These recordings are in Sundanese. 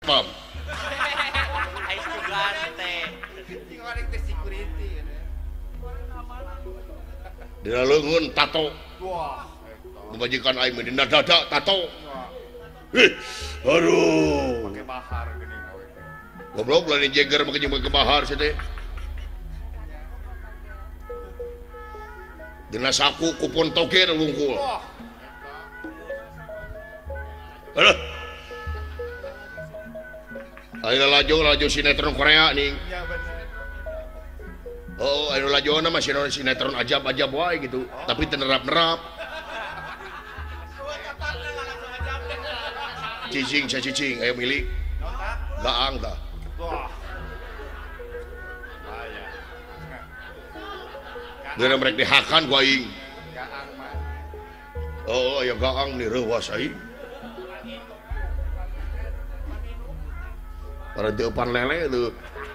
satpam. Ais juga teh. Sing orang teh security. Dina leungeun tato. Wah. Majikan aing mah dina dada tato. Wah. Aduh. Pakai bahar geuning awe. Goblok lain Jagger make jeung ke bahar sih teh. Dina saku kupon toge wungkul. Wah. Aduh. Ayo laju sinetron Korea nih. Ya bener. Oh, ayo laju nama sinetron ajab-ajab wae gitu. Tapi tenerap-nerap. Cicing, ayo milik. Gaang dah. Wah. Bahaya. Geuna merek dihakan ku aing. Gaang mah. Oh, aya gaang nih reuwas aing. Para teupan lele tuh.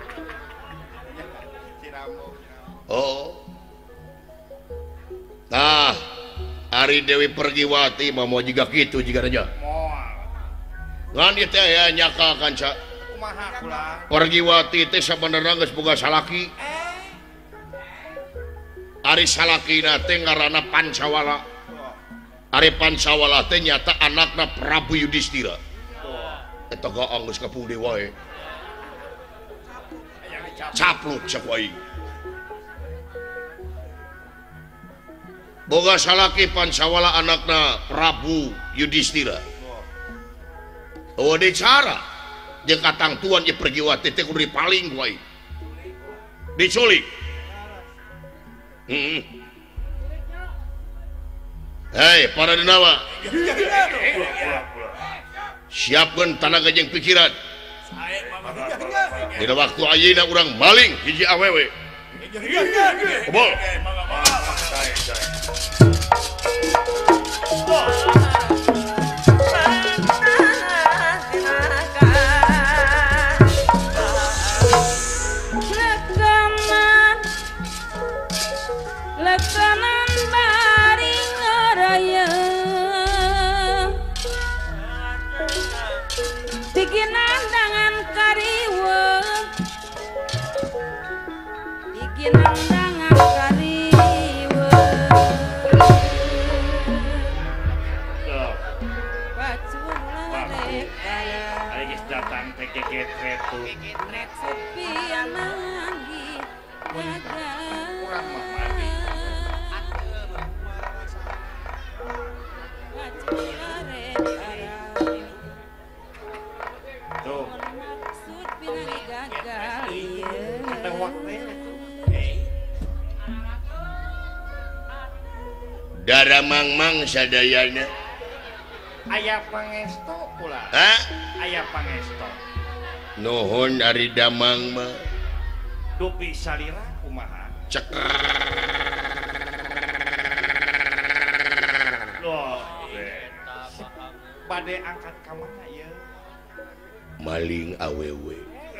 Ciramo. Oh. Nah, Ari Dewi Pergiwati mah mau juga gitu juga aja. Moal. Ngan ieu teh ya nyaka kanca. Kumaha kula? Pergiwati teh sabenerna geus boga salaki. Ari salakina teh ngaranna Pancawala. Ari Pancawala teh nyata anakna Prabu Yudhistira. Eta gaang geus kapung dewa we. Capluk sak wae. Boga salaki Pancawala anakna Prabu Yudhistira. Oh de cara jeung katang tuan ye Pergiwati teh kudu dipaling wae. Diculik. Hei, para denawa. Siapkeun tanaga jeung pikiran. Dina waktu ayeuna urang maling hiji awewe. Kebol. Lekanan baring raya bikinan dengan kariwe bikinan dengan kariwe bacur lalek kaya Aing geus datang teh geget retu. nek sepi ananggi jaga Kurang mah mandi. Tuh, maksud pinari gagal tewak we. Dara mangmang sadayana. Aya pangesto kula. Hah? Aya pangesto. Nuhun Ari Damang mah. Dupi salira kumaha? Cek. Loh. Bade angkat ka mana ieu? Maling awewe.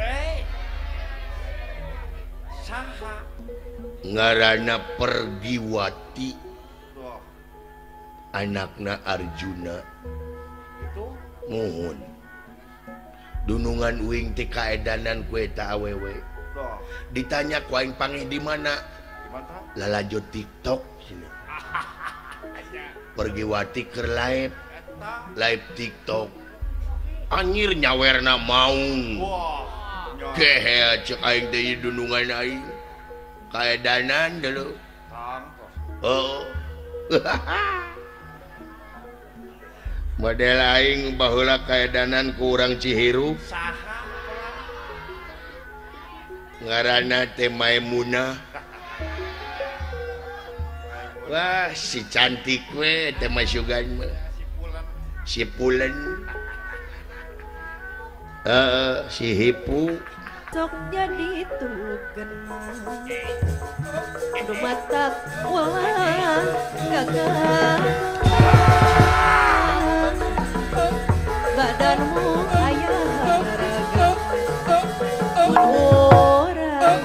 Saha? Ngaranna Pergiwati, Loh, anakna Arjuna. itu Nuhun. Dunungan uing teh kaedanan ku eta awewe. loh. Ditanya ku aing panggih di mana? Gimana? Lalajo TikTok sini. Aya Pergiwati keur live eta. TikTok. Anjir nyawerna maung. Wah. Kehe cek aing teh dunungan aing. Kaedanan dulu. Tangkos. Oh. Model aing baheula kaedanan ku urang Cihiru. Saha? Ngaranna teh Maimunah. Wah, si cantik we teh masugan mah. Si Pulen. Si Hipu. sok jadi tugen aduh mata wah gagal badanmu ayah raga orang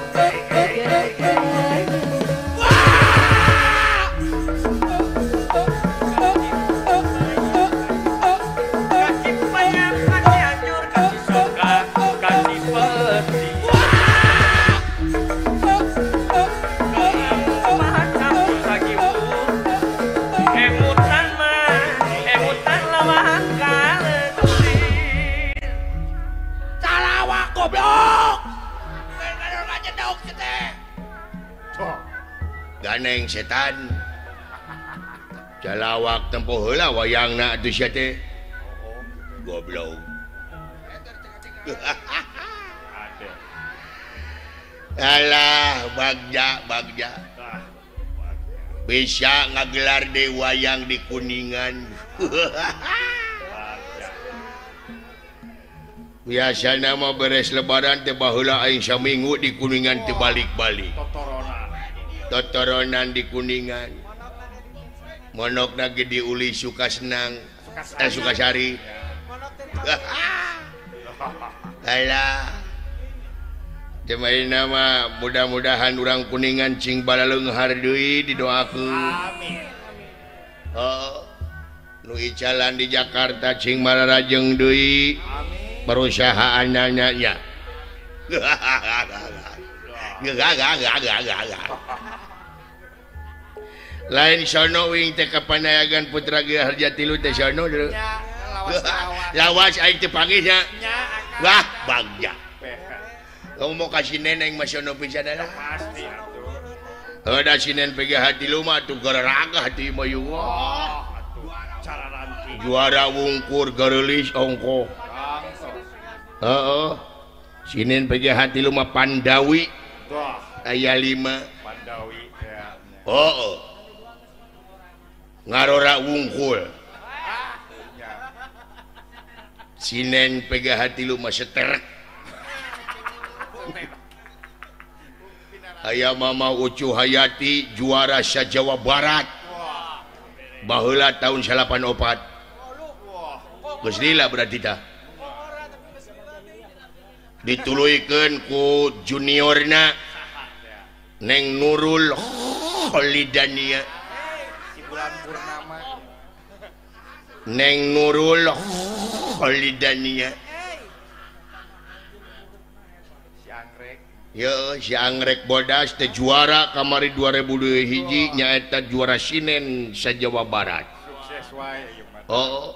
Kaki pengen kaki hancur kaki suka goblok. Kan nyedok teh. Ganeng setan. Jalawak tempo heula wayangna atuh sia teh. Goblok. Alah, bagja. Bisa ngagelar deh wayang di Kuningan. Biasa nama beres lebaran teh baheula aing saminggu di Kuningan teh balik-balik. Totoronan di Kuningan. Monokna ge di Uli Sukasnang, Sukasari. Alah. Cemain nama mudah-mudahan orang Kuningan cing balaleunghar deui didoakeun. Amin. Oh. Nu icalan di Jakarta cing mararajeng deui. Amin. Perusahaanna nya. Lain sono wing teh kapanayagan Putra Ge Harjatilu teh sono deui. Lawas aing teh panggih nya. Wah, bagja. Kamu mau kasih neneng masono pisan dah. Pasti atuh. Ada sinen pege hati lu mah tuh gararaga hati mah yu. Cara ranti. Juara wungkur gareulis ongko. Heeh. Sinen pege hati lu mah Pandawi. Tuh. Aya 5. Pandawi ya. Heeh. Ngarora wungkul. Sinen pege hati lu mah Seterek. Aya Mama Ucu Hayati juara se-Jawa Barat. Baheula tahun 84. Geus lila berarti tah. Dituluykeun ku juniorna Neng Nurul Kholidania. Si bulan purnama. Neng Nurul Kholidania. Ya, si Anggrek Bodas teh juara kamari 2021 nyaeta juara sinen se-Jawa Barat. Sukses wae ieu mah. Oh.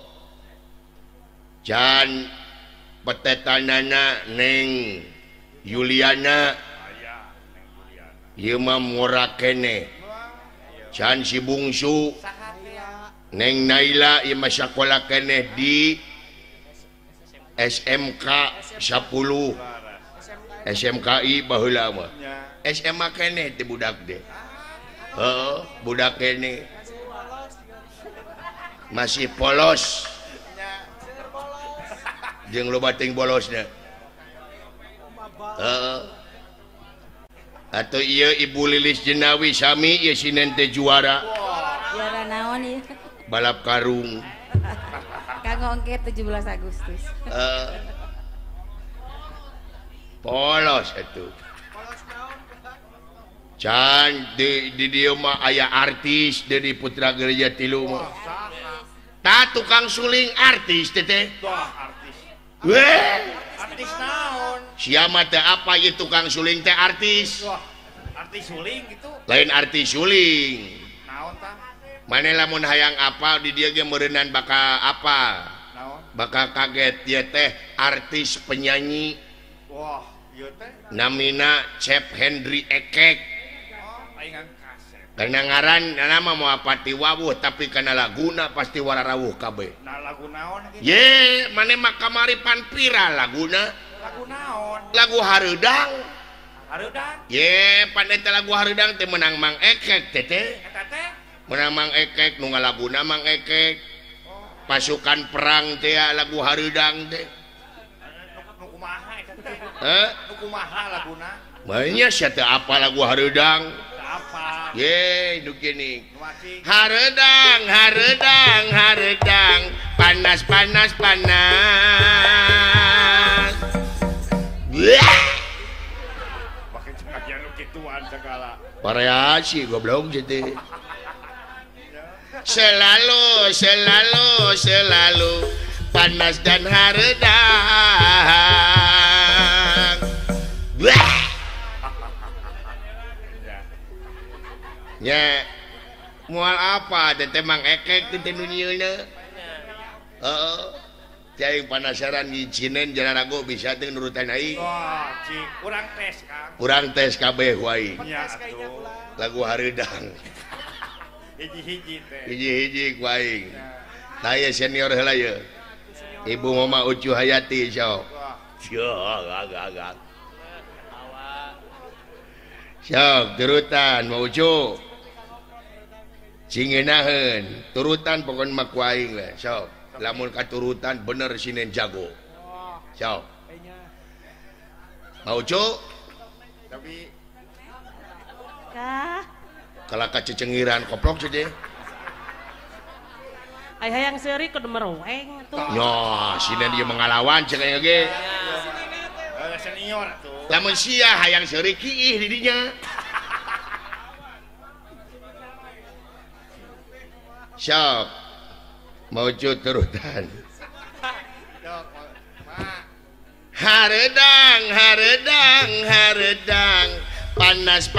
Can petetanana Neng Yuliana. Aya Neng Yuliana. Ieu mah murah kene. Can si bungsu Neng Naila ieu mah sakola kene di SMK 10. SMKI baheula mah. SMA keneh teh budak teh. Heeh, budak keneh. Masih polos. Jeung loba teuing bolosna. Heeh. Atuh ieu Ibu Lilis Jenawi sami ieu sinen teh juara. Juara naon ieu? Balap karung. Kanggo engke 17 Agustus. Polos itu. Can di dieu mah aya artis dari Putra Gereja Tilu mah. Tah tukang suling artis teh. Artis. Weh, artis naon? Sia mah teh apa ieu tukang suling teh artis? Artis suling gitu. Lain artis suling. Naon tah? Mane lamun hayang apa di dieu ge meureunan baka apa? Naon? Baka kaget ieu teh artis penyanyi. Wah. Namina Chef Henry Ekek. Karena ngaran nama mau apati wawuh tapi karena laguna pasti wararawuh kabeh. Nah lagu naon gitu? Ye, mane mah kamari panpira laguna. Lagu naon? Lagu hareudang. Hareudang? Ye, pan eta lagu hareudang teh menang Mang Ekek teh teh. Eta teh? Menang Mang Ekek nu ngalaguna Mang Ekek. Pasukan perang teh lagu hareudang teh. Kumaha laguna? Banyak sia teh apa lagu hareudang? Apa? Ye, nu gini. Hareudang, hareudang, hareudang, panas panas panas. Makin sekalian nu kituan segala. Variasi goblok jadi. Selalu, selalu, selalu panas dan hareudang. Ya, mual apa? Tete Mang Ekek tete nu nyieuna. Heeh. Cai penasaran ngijinin jalan aku bisa teh nurutan aing. Wah, cik, kurang tes, Kang. Kurang tes kabeh wae. Iya, atuh. Lagu hareudang. Hiji-hiji teh. Hiji-hiji ku aing. Taya senior heula ye. Ibu Mama Ucu Hayati sok. Wah, Agak. Sok turutan mau Ucu. Cingeunaheun, turutan pokon mah ku aing we. Sok. Lamun katurutan bener sinen jago. Sok. Mau Ucu? tapi Kah, Kalau kacecengiran koplok saja. Ay hayang seuri kudu meroweng tuh. Nyo, sinen dia mengalawan cek aya ge. senior tuh. Lamun sia hayang seuri kiih di dinya. Sok. Mau Ucu turutan. Dok, mak. Haredang, panas.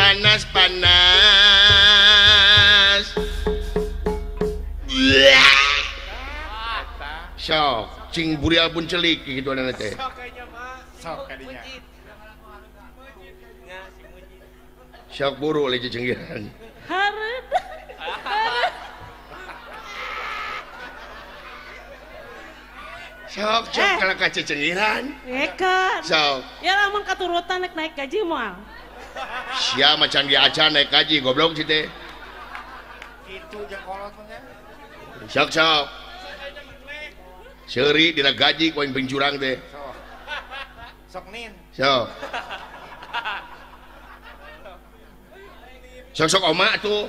Sok, cing burial pun celik gitu ana teh. Sok kadinya. Sok buru lagi cenggiran. Hareuda. Sok kalau kacecengiran. Nekat. Sok, Ya lamun katurutan naik gaji moal. sia macan ge acan naik gaji goblok sih teh. Itu jeung kolot mah. Sok. Seuri dina gaji ku aing pencurang teh. Sok. Sok nin. Sok. Sok oma tuh.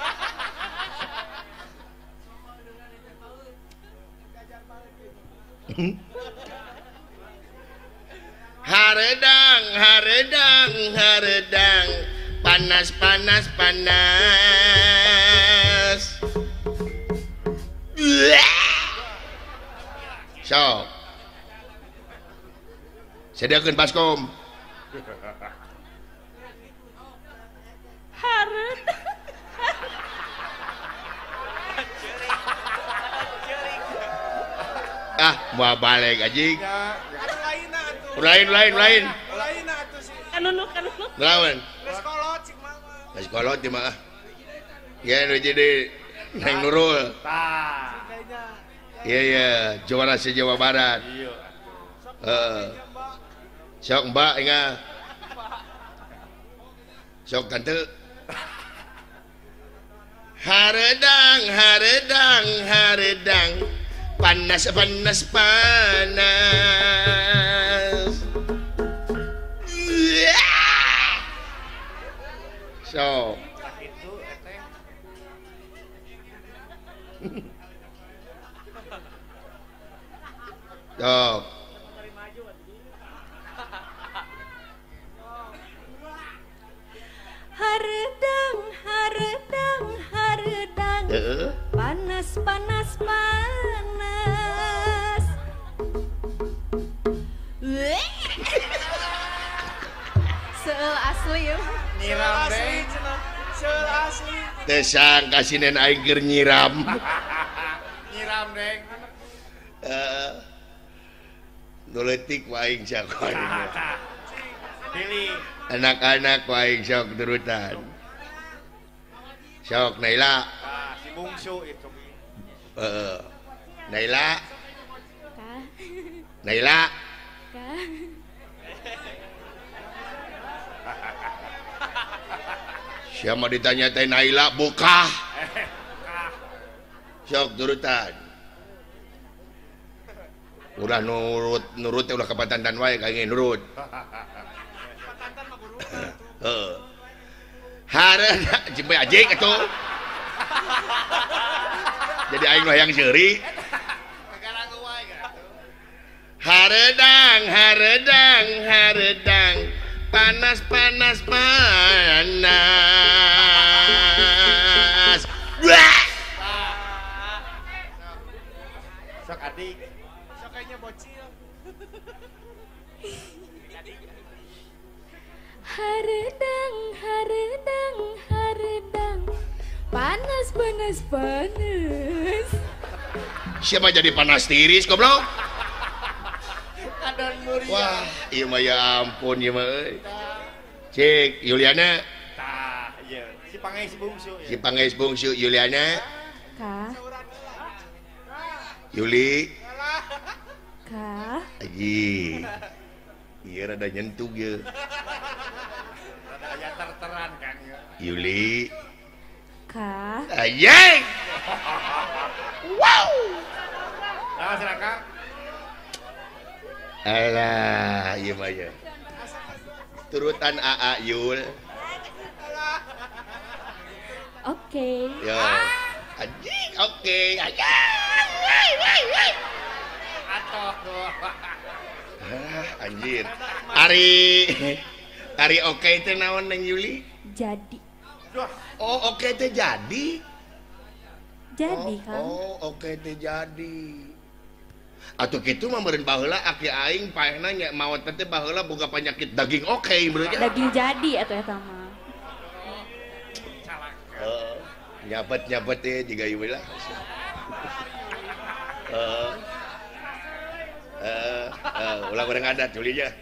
Haredang, panas. Sok. Sediakeun baskom. Hareuda. Mau balik anjing. Ya, Lain. Lain atuh sih. Kanunu. Lawan. Geus kolot cik mama. Mas kolot di mah. Ya nu jadi Neng Nurul. tah. Iya, juara se-Jawa Barat. Iya. Sok Mbak ingat. Sok tante. Haredang. Panas. Sok. Itu eteh. Sok. haredang, panas. Seul asli ya. Nyiram deh. Seul asli. Tesang kasinen aing keur nyiram. Nyiram deh. Nuletik ku aing jago. Tah. Pilih. Anak-anak ku aing sok turutan. Sok Naila. Si bungsu itu. Naila. Kah, Naila. kah. Siapa ditanya teh Naila buka. Sok turutan. Udah nurut udah kepatantan wae kayaknya nurut. Hareuda jembe ajek atuh. Jadi aing mah yang seuri. Haredang, panas. Wah! Sok adik. Sok kayaknya bocil. Haredang, panas. Siapa jadi panas tiris goblok? Wah, iya mah ya ampun ya mah. Cik, Yuliana. Tah, iya. Si Pangeis bungsu. Si Pangeis bungsu Yuliana. Kah? Yuli. Kah? Aji. Iya rada nyentug ya. Ada aya terteran kan ya. Yuli. Kah? Ayeng. Wow. Nah, silakan. Alah, iya mah ya. Turutan AA Yul. Oke. Ya. Anjing, oke. Ayang. Atoh tuh. Anjir. Ari oke teh naon Neng Yuli? Jadi. Oh, oke teh jadi. Jadi kan? Oh, oke teh jadi. Atuh kitu mah meureun baheula aki aing paehna nya maot teh baheula boga penyakit daging oke bener nya. Daging jadi atuh eta mah. Nyabet teh jiga ieu lah. Ulah goreng adat Juli nya.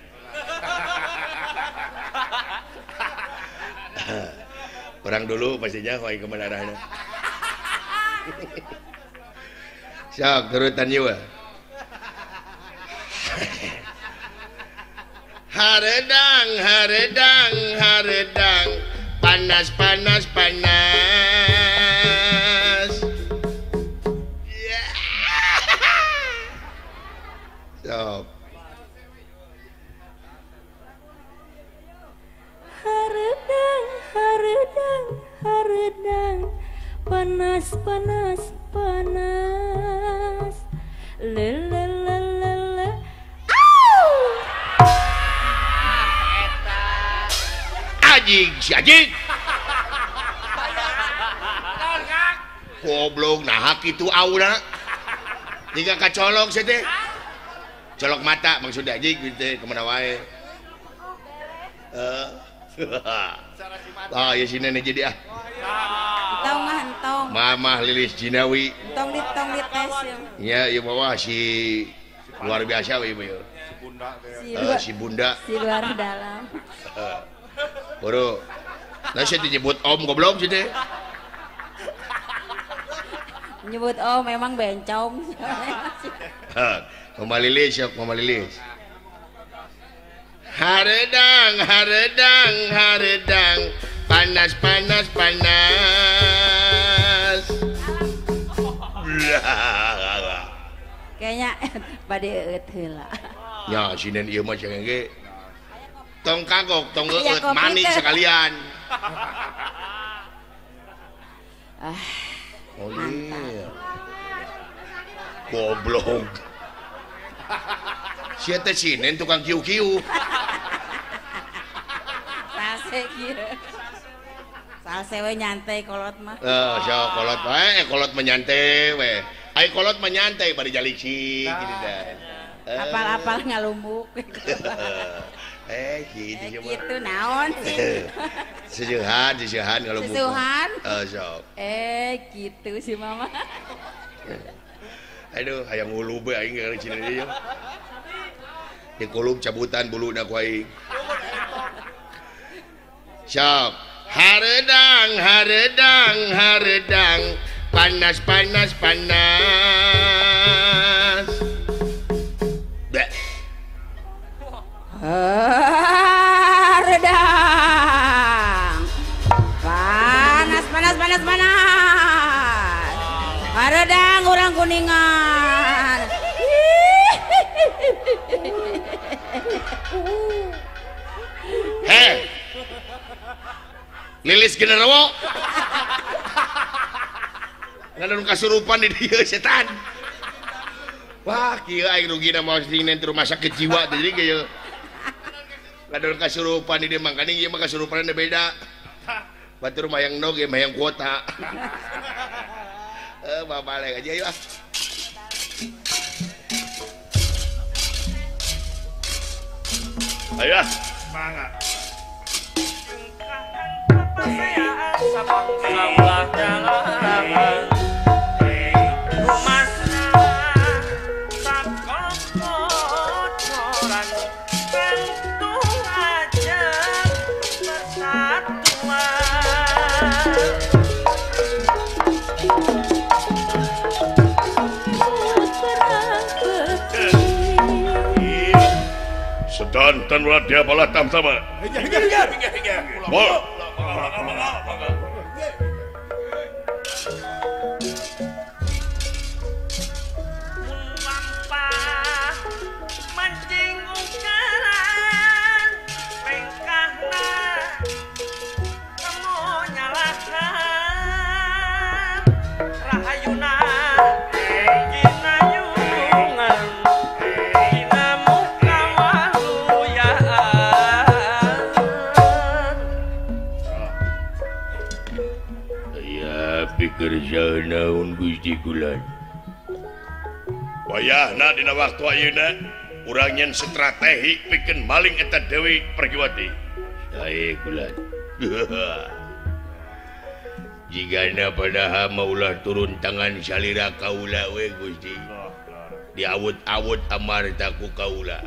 Orang dulu pastinya hoy kemana arahna. Sok turutan ieu. Haredang, panas. Yeah. Sok. Haredang, panas. Lelelelele. Anjing. Goblok nah kitu aura. Jika kacolok sih teh. Colok mata maksudnya anjing gitu kemana wae. Ah, ya sini nih jadi ah. Entong. Mamah Lilis Jinawi. Entong dites ya. Ya, ieu mah si luar biasa we ieu. Bunda teh. Si Bunda. Si luar dalam. Boro. Nah, saya disebut Om goblok sih teh. Nyebut oh memang bencong. Mama Lilis, Haredang, panas. Kayaknya pada heula. Ya, sinen ieu mah cenah ge. Tong kagok, tong Iya, eut kopi manis teh. sekalian. Ah, Oh iya. Goblok. Sia teh sinen tukang kiu-kiu. salse kieu. Salse we nyantai kolot mah. Sok kolot wae, kolot menyantai we. Ai kolot menyantai bari jalik sih gini dah. Apal-apal ngalumbuk. Gitu Gitu naon sih? Seueuhan kalau buku. Seueuhan? Sok. Gitu sih mama. Aduh, hayang ngulub we aing ka cina ieu. Di kulub cabutan buluna ku aing. Sok. Haredang, panas. Bleh. Redang. Panas. Redang urang kuningan. Heh. Lilis generawo. Ngadon kasurupan di dieu setan. Wah, kieu aing rugina mau sing di rumah sakit jiwa jadi kieu. Ngadon kasurupan di dieu mangkana ieu mah kasurupanna beda. Batur mayang nog mayang kuota. Babalek aja yuk ah. Ayo ah. Semangat. Sabang jalan rumah sakit orang sedanten ulah dia bala tamtama. Wah. Kerja naon Gusti Kulan. Wayahna dina waktu ayeuna urang nyen strategi pikeun maling eta Dewi Pergiwati. Sae Kulan. Jigana padaha maulah turun tangan salira kaula we Gusti. Diawut-awut amarta ku kaula.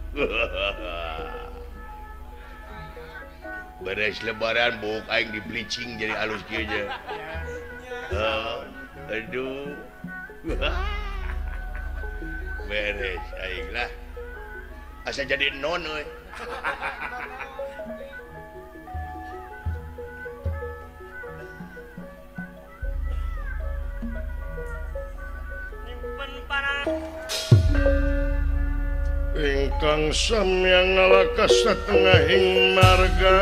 Beres lebaran buk aing di bleaching jadi halus kieu aja. Aduh. Beres aing lah. Asa jadi non we. Nyimpen barang Ingkang samyang ngalakas satengahing marga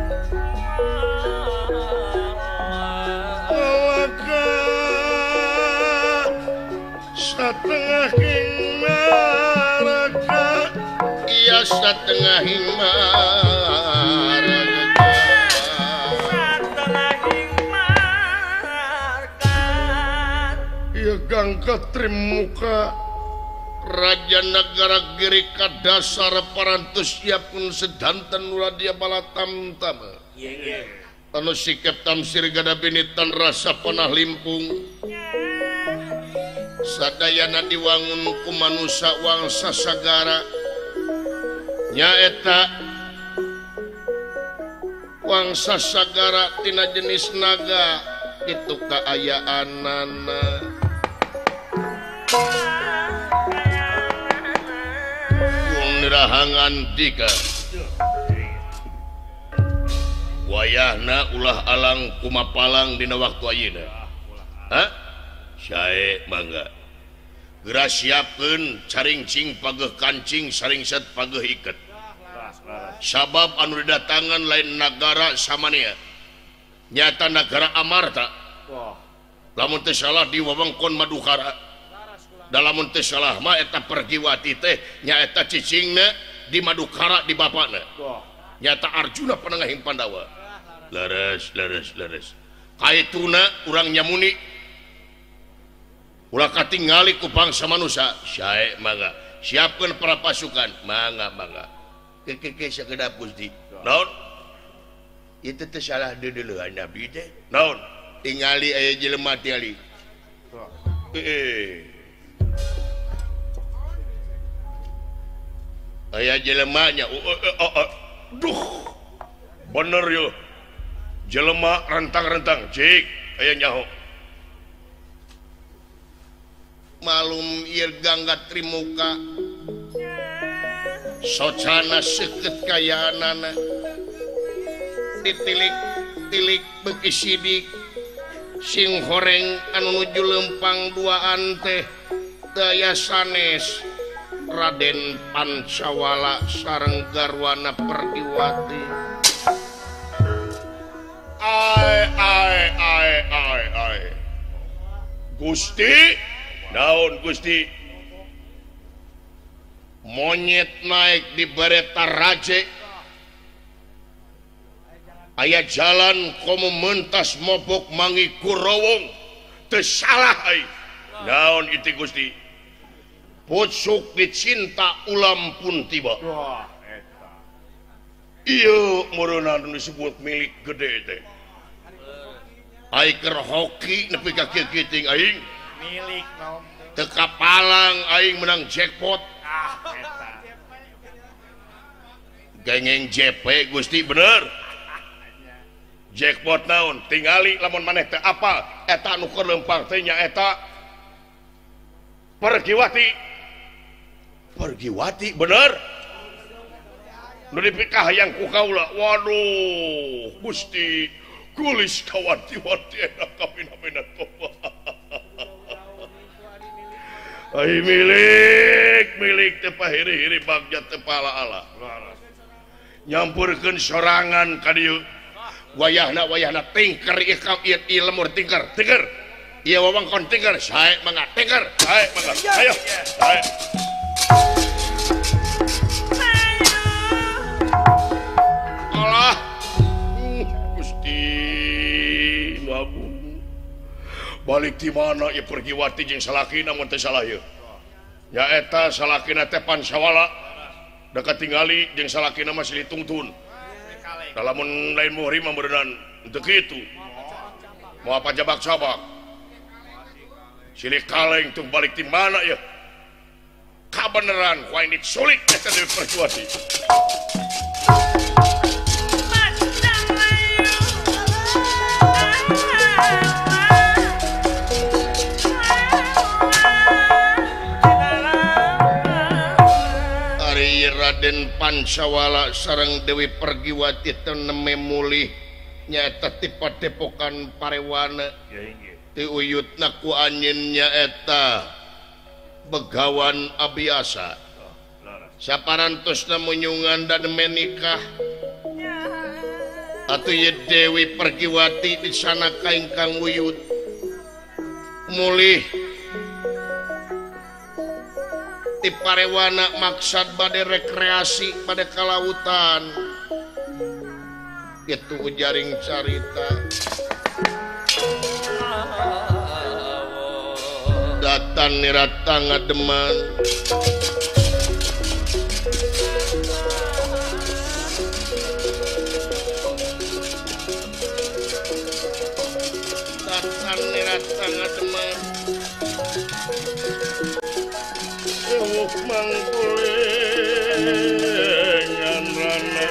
satengahing marga iya satengahing marga iya gangga trimuka Raja Nagara Girika dasar parantos siapun sedanten ulah dia bala tamtama. Anu sikap tamsir gada binitan rasa panah limpung. Sadayana diwangun ku manusia wangsa sagara. Nyaeta wangsa sagara tina jenis naga itu kaayaanana. Rahangan dika wayahna ulah alang kumapalang dina waktu ayeuna. Hah? Sae mangga. Geura siapkeun caringcing pageuh kancing saringset pageuh iket. Sabab anu didatangan lain nagara samania. Nyata nagara Amarta. Lamun teu salah di wewengkon Madukara. Dalam teh salah mah eta Pergiwati teh nyaeta cicingna di Madukara di bapakna. Nyata Arjuna penengahing Pandawa. Leres. Kaituna urang nyamuni ulah katingali ku bangsa manusia. Sae mangga. Siapkeun para pasukan. Mangga. Keke sakedap Gusti. Naon? Itu teh salah deuleuhan Nabi teh. Naon? Tingali aya jelema tingali. Aya jelemanya duh bener yo jelema rentang-rentang cik aya nyaho malum ieu gangga trimuka socana seukeut kayaanana ditilik-tilik beuki sidik sing horeng anu nuju lempang duaan teh daya sanes Raden Pancawala sareng garwana Pergiwati. Ai. Gusti, naon Gusti? Monyet naik di bereta raje. Aya jalan komo mentas mobok mangi kurowong. Teu salah ai. Naon itu Gusti? Pucuk dicinta ulam pun tiba. Iya meureunna disebut milik gede teh. Aiker hoki nepi ka kieu-kieu aing. Milik naon? Teu kapalang aing menang jackpot. Eta. Gengeng JP Gusti bener. Jackpot naon? Tingali lamun maneh teh apal eta anu keur lempang teh nyaeta Pergiwati bener nu dipikah hayang ku kaula. Waduh Gusti kulis kawati-wati enak kapina-pina toba. Ai milik teh pahiri-hiri bagja teh pala-ala. Nyampurkeun sorangan ka dieu. Wayahna tingker ieu lemur tingker. Ieu wewengkon tingker, sae mangga tingker, sae mangga. Ayo. Sae. Allah. Gusti Agung. Balik di mana ieu pergiwati jeung salakina mun teu salah ieu. Ya eta salakina teh Pansawala dekat tinggali jeung salakina masih ditungtun. Lamun lain muhrim mah beuneuran teu kitu. Mau apa jabak-jabak. Silih kaleng tuh balik di mana ya? Kabeneran wah ini sulit eta Dewi Perjuwati. Raden Pansawala sareng Dewi Pergiwati teu neme mulih nyaeta ti padepokan parewana ti uyutna ku anjeun nyaeta Begawan Abiasa saparantosna munyungan dan menikah atuh ye Dewi Pergiwati di sana ka ingkang uyut mulih ti parewana maksad bade rekreasi pada kalautan itu jaring carita datan nirata ngademan datan nirata ngademan mangkulengan rana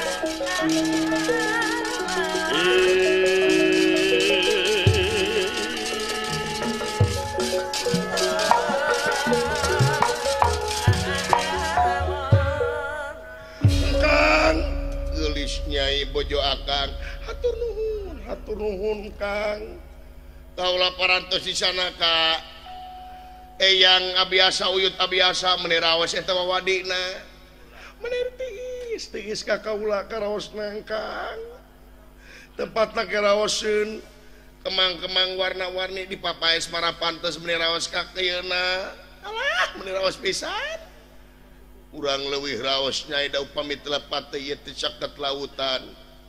Kang gelis Nyai Bojo Akang hatur nuhun Kang kaula parantos di sana Kak Eyang Abiasa uyut Abiasa menirawas eta wawadina menir tiis ka kaula karaosna Kang tempatna karaoseun kemang-kemang warna-warni di papaes marapantes menirawas ka keyeuna alah menirawas pisan urang leuwih raos Nyai da upami telepat teh ieu teh caket lautan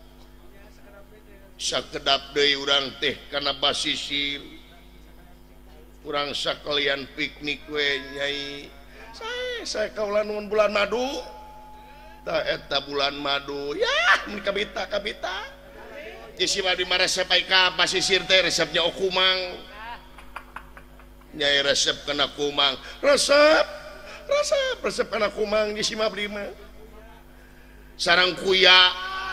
sakedap deui urang teh kana basisir kurang sakalian piknik we Nyai saya kaula nuhun bulan madu ta eta bulan madu ya mun kabita isi mah di resep ka basisir teh resepnya okumang Nyai resep kana kumang resep kana kumang di si mah beli mah sareng kuya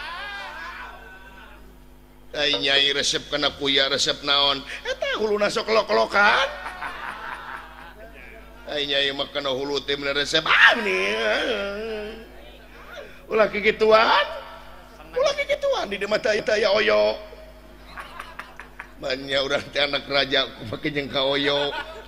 ai Nyai resep kana kuya resep naon eta huluna sok kelok-kelokan ai Nyai mah kana hulu teh bener resep ini ulah kikituan di dieu mah aya oyo banyak urang teh anak raja make jeung ka oyo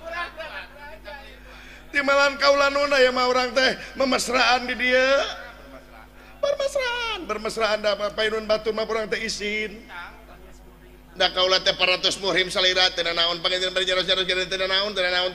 di malam kaula nuna ya mah urang teh memesraan di dieu bermesraan da painun batur mah urang teh isin da kaula teh 400 muhrim salira teu naon panggeunan bari jaros-jaros teu naon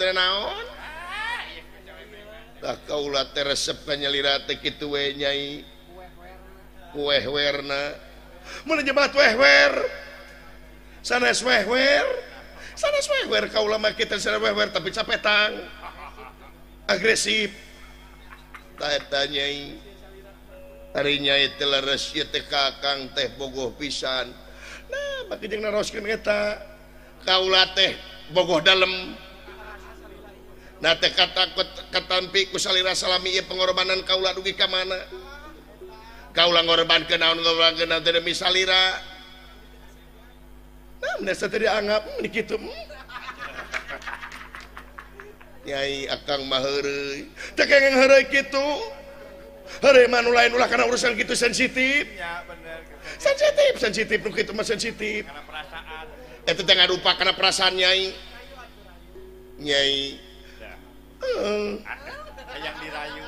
da kaula teh resep ka nyalira teh kitu we Nyai wehwerna mun nyebat wehwer sanes wehwer kaula mah kitu sanes wehwer tapi capetang agresif ta eta Nyai ari Nyai teh leres ieu teh kakang teh bogoh pisan nah baki jeung naroskeun eta kaula teh bogoh dalem nah teh katampi ku salira salami ieu pengorbanan kaula dugi ka mana kaula ngorbankeun naon teh demi salira nah mendasa teh dianggap di kitu Nyai Akang mah heureuy teh kengeng heureuy kitu Hore manu lain ulah karena urusan gitu sensitif. Ya bener. Sensitif nu kitu mah sensitif. Karena perasaan. Eta teh ngarupa kana perasaan nyai. Nyai. Ya. Kayak dirayu.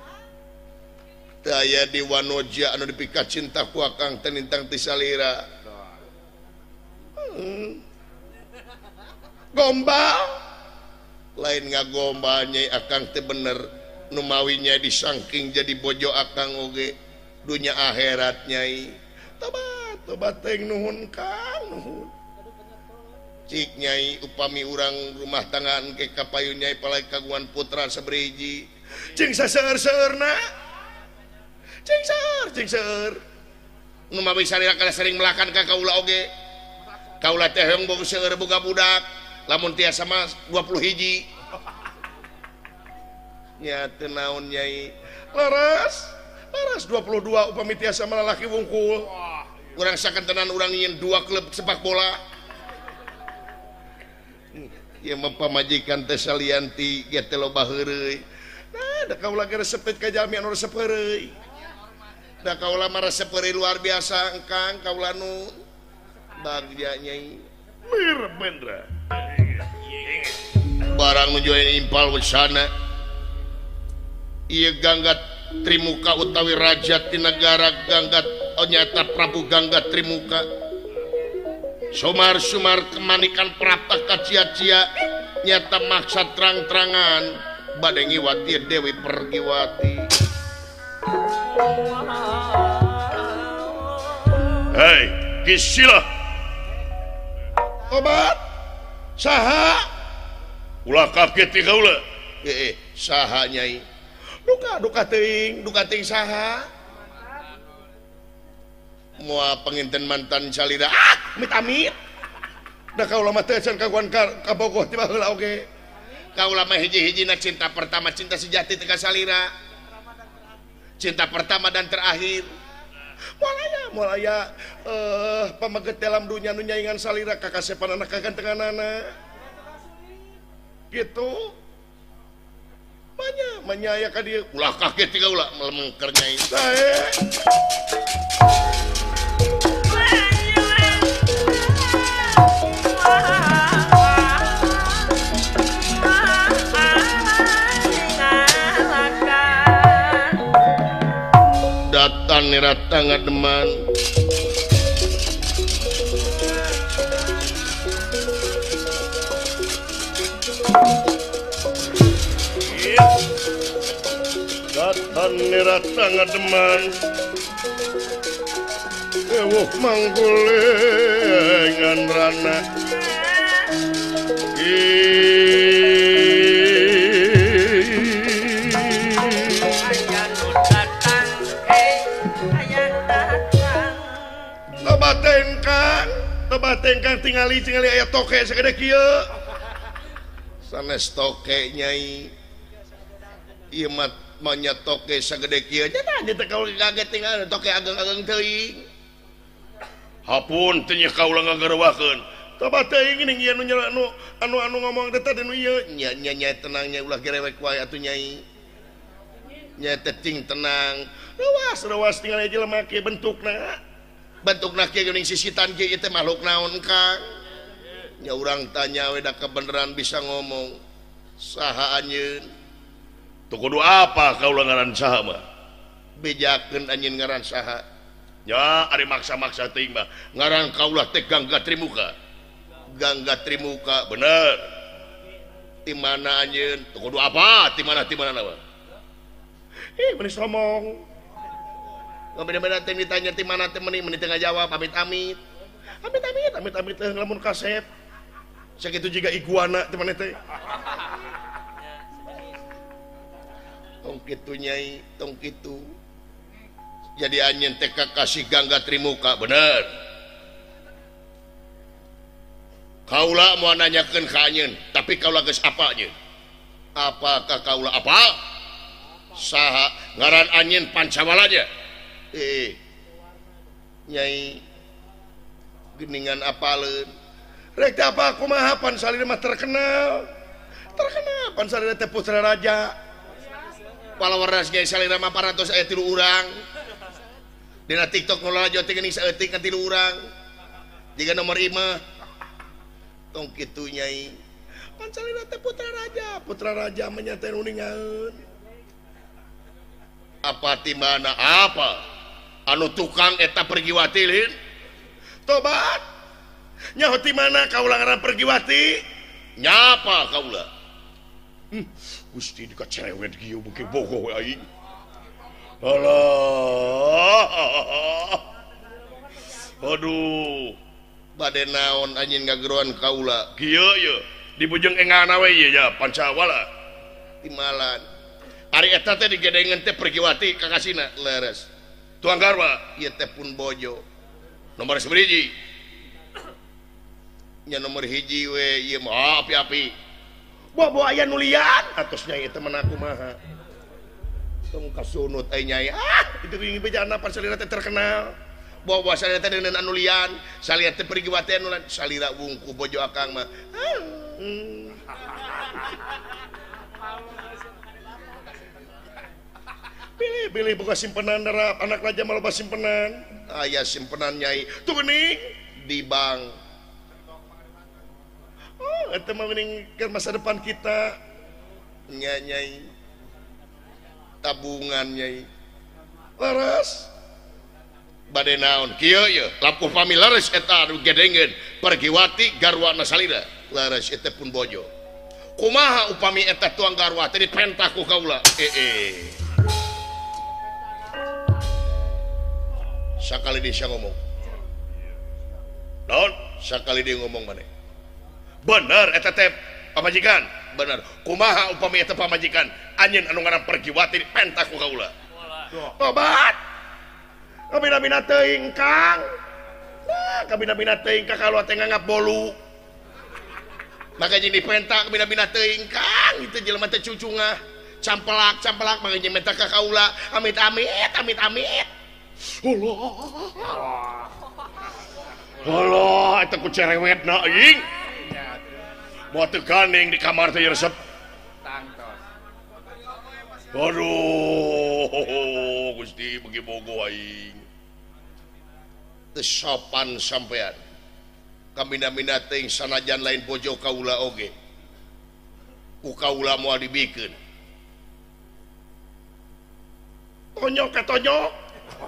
Daya di wanoja anu dipika cinta ku akang tenintang ti salira. Gombal. Lain ngagombal nyai akang teh bener. Numawinya disangking jadi bojo akang oge dunya akhirat nyai. Tobat teh nuhun kang nuhun. Cik nyai upami urang rumah tanggaan ke kapayu nyai palai kagungan putra sabriji. Cing saseur-seurna. Cing seur. Nu mawi salira kana sering melakan ka kaula oge. Kaula teh hoyong boga seur boga budak. Lamun tiasa mah 20 hiji. Nya teu naon nyai. Laras 22 upami tiasa mah lalaki wungkul. Urang sakantenan urang nyin 2 klub sepak bola. Ieu mah pamajikan teh salianti ge teh loba heureuy. Nah, da kaula ge resep ka jalmi anu resep heureuy. Da kaula mah resep heureuy luar biasa engkang kaula nu bagja nyai. Mirabendra. Barang nujueun impal wesana. Ieu Ganggat Trimuka utawi raja ti negara Ganggat nyata Prabu Ganggat Trimuka. Sumar-sumar kemanikan prapta cia-cia nyata maksud terang-terangan bade ngiwati Dewi Pergiwati. Hei, kisila. Obat. Saha? Ulah kaget ti kaula. Saha nyai? Duka teuing saha? Moal penginten mantan salira. Amit-amit. Da kaula mah teu can kaguan kabogoh ti baheula oge. Kaula mah hiji-hijina cinta pertama, cinta sejati teh ka salira. Cinta pertama dan terakhir. Moal aya pamaget dalam dunia nu nyaingan salira kakasepan anak kagantenganana. Gitu. Manya ka dieu. Ulah kaget ti kaula melemengker nyai. Sae. Datang nirata ngademan. Datang nirata ngademan. Ewuh manggulengan rana. Tobaten kang tingali aya toke sagede kieu. Sanes toke nyai. Ieu mah manya toke sagede kieu. Nya teh kaula kaget tinggal toke ageng-ageng teuing. Hapun teh nya kaula ngagarwakeun. Tobat teuing geuning ieu anu ngomong teh tadi nu ieu. Nya tenang nya ulah gerewek wae atuh nyai. Nya teh ting tenang. Rewas tinggal aja lemah kieu bentukna. Bentukna kieu geuning sisitan kieu ieu teh makhluk naon Kang? Nya urang tanya we da kebenaran bisa ngomong. Saha anjeun? Tuh kudu apa kaula ngaran saha mah? Bejakeun anjeun ngaran saha? Ya ari maksa-maksa teuing mah. Ngaran kaula teh Gangga Trimuka. Gangga Trimuka, bener. Di mana anjeun? Tuh kudu apa? Di mana mah? Menis ngomong. Beda-beda teh ditanya ti mana teh meuni teh ngajawab amit-amit teh ngelamun kaset. Sakitu juga iguana teh mana teh. Tong kitu nyai, tong kitu. Jadi anjeun teh kakasih Gangga Trimuka, bener. Kaula mau nanyakeun ka anjeun, tapi kaula geus apa anjeun? Apakah kaula apa? Saha ngaran anjeun Pancawala nya? Nyai geningan apaleun. Rek teh apa kumaha Pansalira mah terkenal. Pansalira teh putra raja. followers guys salira 400 aya 3 urang dina TikTok ngelola joting geuning saeutik ka 3 urang jika nomor 5 tong kitu nyai pan salira teh putra raja menyata nuningaeun apa timana apa anu tukang eta pergiwati lin tobat nyaho ti mana kaula ngaran pergiwati nyapa kaula Gusti dikacerewet kieu beuki bogoh aing alah aduh bade naon anjeun ngageroan kaula kieu ye di bujeng engana we ye ya Pancawala timalan ari eta teh digedengeun teh pergiwati kakasina leres tuang garwa ieu teh pun bojo nomor 1 nya nomor 1 we ieu mah api-api bobo aya nulian atos nyai teh mah kumaha tong kasunut ai nyai itu ingin bejana pan salira teh terkenal bobo salira teh dengan anulian salira teh pergiwati anulian salira wungku bojo akang mah pilih buka simpenan darah anak raja malah loba simpenan aya simpenan nyai tuh geuning di bank eta mah geuning keur masa depan kita nyai tabungan nyai laras bade naon kieu ye lampu pami laras eta anu gedengeun pergiwati garwana salira laras eta pun bojo kumaha upami eta tuang garwa teh dipentah ku kaula sakali dia ngomong naon sakali dia ngomong maneh bener eta teh pamajikan bener kumaha upami eta pamajikan anjeun anu ngaran pergiwati dipentah ku kaula tobat kabina-bina teuing Kang kabina-bina teuing ka kaula teh nganggap bolu maka jadi dipentah kabina-bina teuing Kang itu jelema teh cucungah campelak maka jadi menta ka kaula amit Allah eta ku cerewetna aing moal teu gandeng di kamar teh resep tangtos aduh Gusti beuki bogo aing teu sopan sampean kabina-bina teuing sanajan lain bojo kaula oge ku kaula moal dibikeun tonyok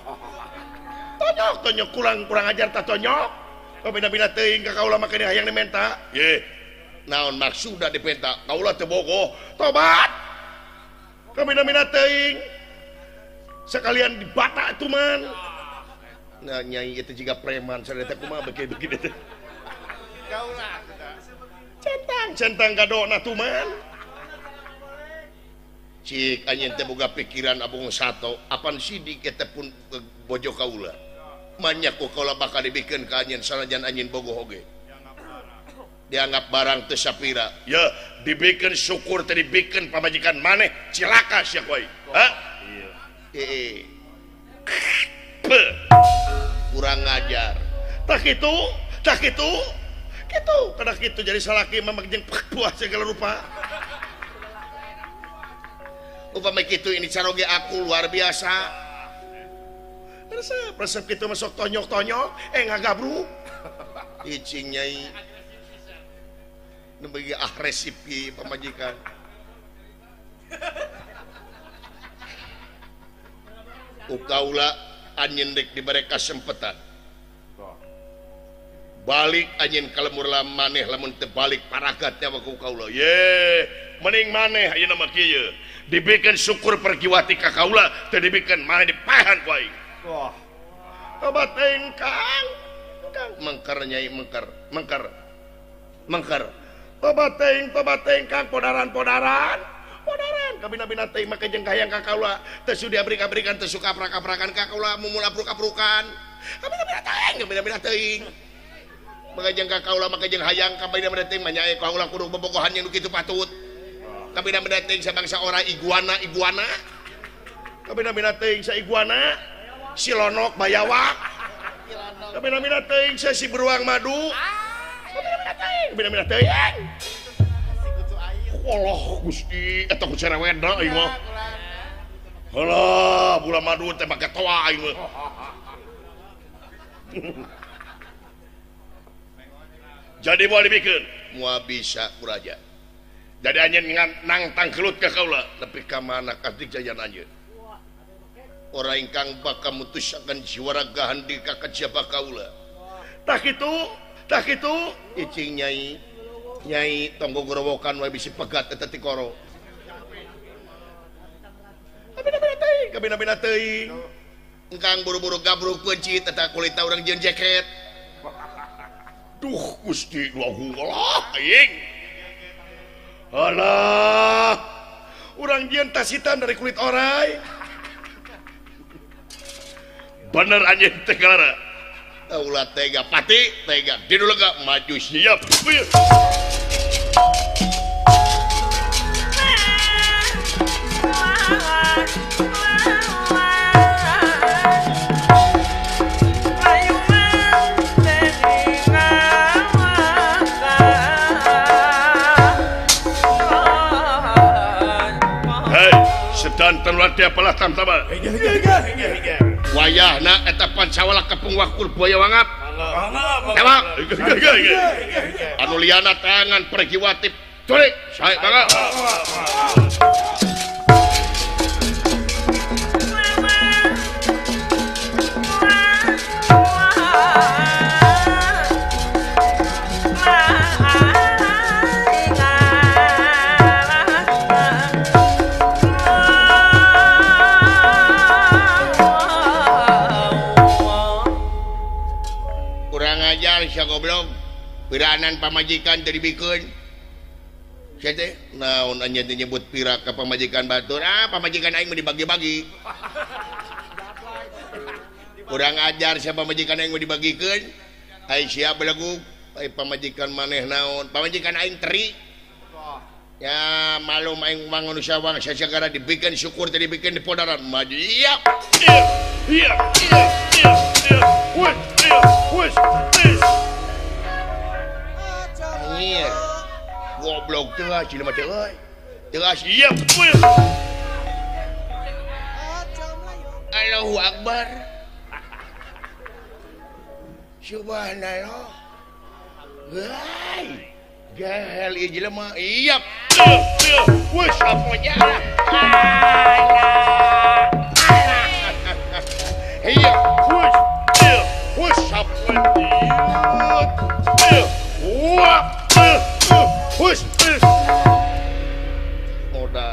kurang ajar tak tonyok kabina-bina teuing ka kaula make hayang dimenta ye naon maksudna dipenta kaula teu bogoh tobat kabina-bina teuing sekalian dibata atuh man nah nyai itu juga preman sareta kumaha begini teh kaula centang gadona tuh man cik anjeun teh boga pikiran abung sato apan sidik eta pun bojo kaula manyak ku kaula bakal dibikeun ka anjeun sanajan anjeun bogoh oge dianggap barang teu sapira ya dibikeun syukur teh dibikeun pamajikan maneh cilaka sia koy kurang ngajar tak kitu kada kitu jadi salaki mah jeung puas segala rupa upama kitu ini caroge aku luar biasa resep kitu masuk tonyok ngagabruk icing nyai nembagi agresif ki pamajikan ukaula anjeun dek dibere kasempetan balik anjeun kalemur maneh lamun teu balik paragat nyawa ku kaula ye mending maneh ayeuna mah kieu dibikeun syukur pergiwati ka kaula teu dibikeun maneh dipahan ku aing wah tobat teuing Kang mengker nyai mengker tobat teuing Kang podaran kabina-bina teuing make jeung hayang ka kaula teu sudi abrik-abrikan teu suka aprak-aprakan ka kaula mumul apruk-aprukan kabina-bina teuing make jeung ka kaula make jeung hayang kabina-bina teuing mah nyae kaula kudu bobogohan yang kitu patut kabina-bina teuing sabangsa ora iguana kabina-bina teuing sa iguana silonok bayawak kabina-bina teuing sa si beruang madu kabina-bina teuing Allah Gusti eta ku cerewetna ieu mah Alah, bulan madu teh make toa aing mah. Jadi mau dibikeun, moal bisa kuraja. Jadi anjeun nangtang kelut ka kaula, nepi ka mana kadik jajan anjeun. Orang ingkang bakal mutusakan jiwaragahan di kakak siapa kaula. Tak itu, icing nyai tonggo gorowokan wae bisi pegat eta ti koro. Kabina teuing. Engkang buru-buru gabruk pencit eta kulita urang jeung jaket. Duh, Gusti Allah aing. Alah. Urang jeung tasitan dari kulit orai. Bener anjing teh gara. Ulah tega pati, tega dinu lega maju siap. Hei, sedanten wadih apalah tamtama. Wayahna eta Pancawala Kepung Wakul Buaya Wangap. Tewak. Anu liana tangan Pergiwati. Culik, sae mangga. Sia goblok piranan pamajikan tadi bikeun sia teh naon anya nyebut pira ka pamajikan batur pamajikan aing mah dibagi-bagi kurang ajar sia pamajikan aing mah dibagikeun ai sia belagu ai pamajikan maneh naon pamajikan aing teri ya malum aing mangun sawang sagara dibikeun syukur tadi dibikeun di podaran maju iya wes anjir goblok teh cilema teh euy teu siap Allahu Akbar subhanallah gai gahel ieu jelema iya wes apa jalan iya wes apa modal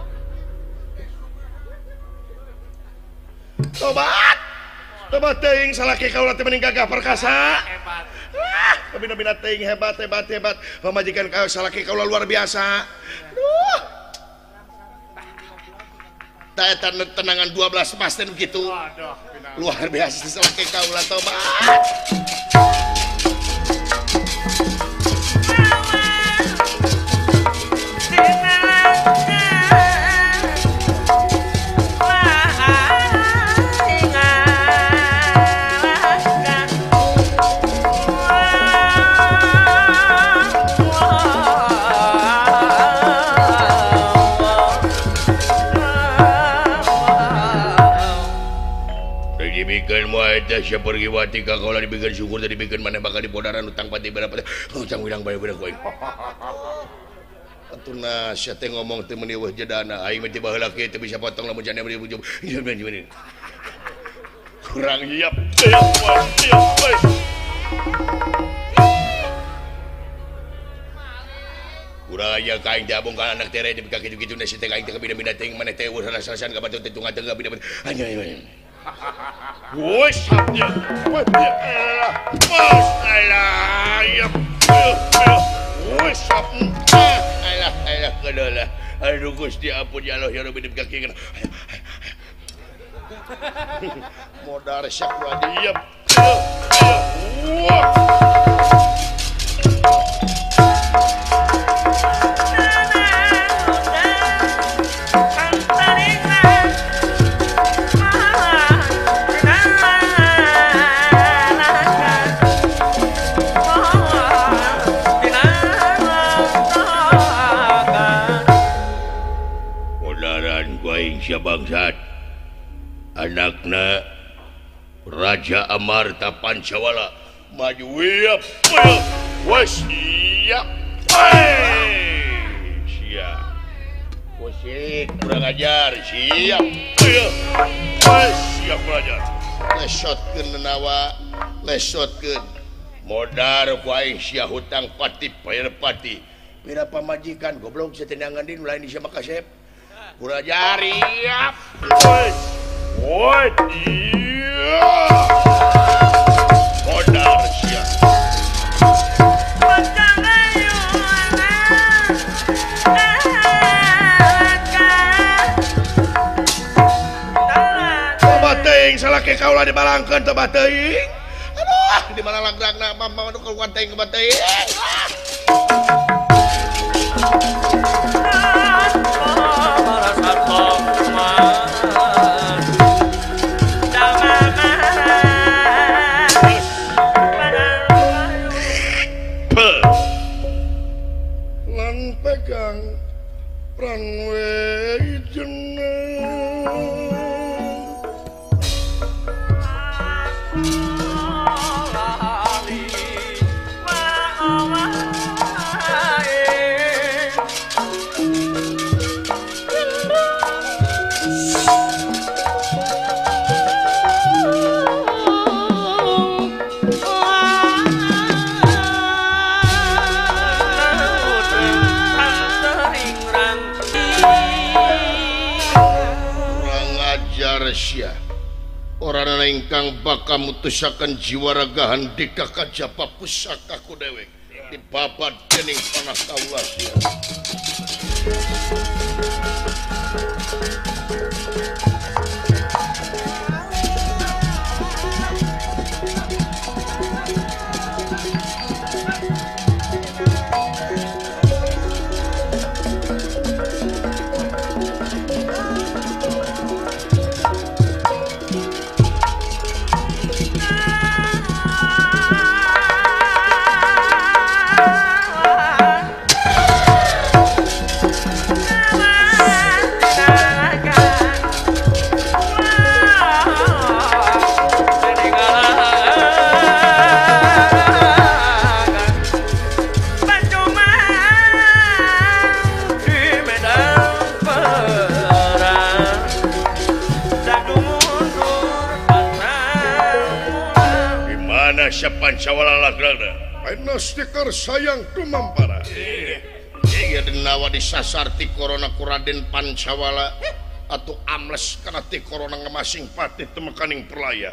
tobat teuing salaki kaula teh mending gagah perkasa hebat bina teuing hebat pamajikan kaula salaki kaula luar biasa eta tenangan 12 pasten begitu luar biasa salaki kaula tobat siapa Pergiwati kaula dibikin syukur tadi bikin mana bakal di podaran utang pati berapa utang bilang bayar koin atuna sia teh ngomong teh meuni weuh jedana aing mah tiba heula kieu teu bisa potong lamun jana beri bujum kurang siap urang aya kaing diabung ka anak tere di ka kitu-kitu na si teh kaing teh kabina-bina teh maneh teh urang salasan ka batu teh tengah-tengah bina anjay woi sabnya masalah ya woi sabnya alah kedola aduh Gusti ampun ya Allah ya Rabbi di kaki modal syak gua diam bangsat Raja Amarta Pancawala maju wiap siap siap musik kurang ajar siap siap belajar lesotkeun nenawa lesotkeun modar ku aing sia hutang pati bayar pati pira pamajikan goblok setenangan din lain di sama kasep kurang ajar siap modar siap salah ke kaulah dibalangkeun teu teuing. Aduh, di mana lagragna mama nu keluar teuing ke teuing. Lan pegang prangwe orang ingkang bakal mutusakan jiwa ragahan di kakajapa pusaka ku dewek di babat dening panah kaulah sia. Pancawala lagrada aina stiker sayang tumampara iya denawa disasar ti korona kuraden Pancawala atau amles karena ti korona ngemasing pati temekaning perlaya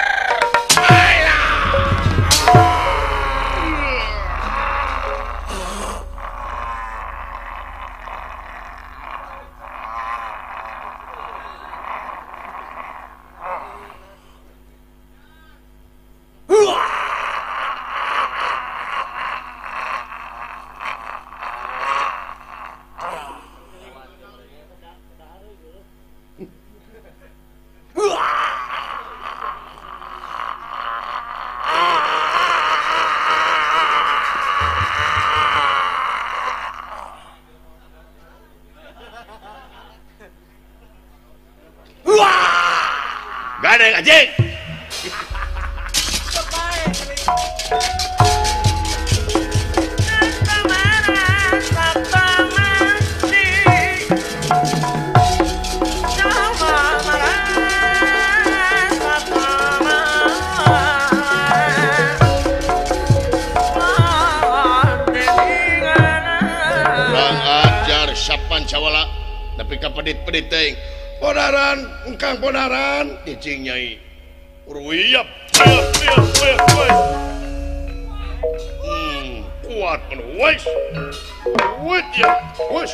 anjing. Pancawala tapi kapedit-pedit teh podaran engkang podaran cicing nyai uruyap kuat penuh wes ya wes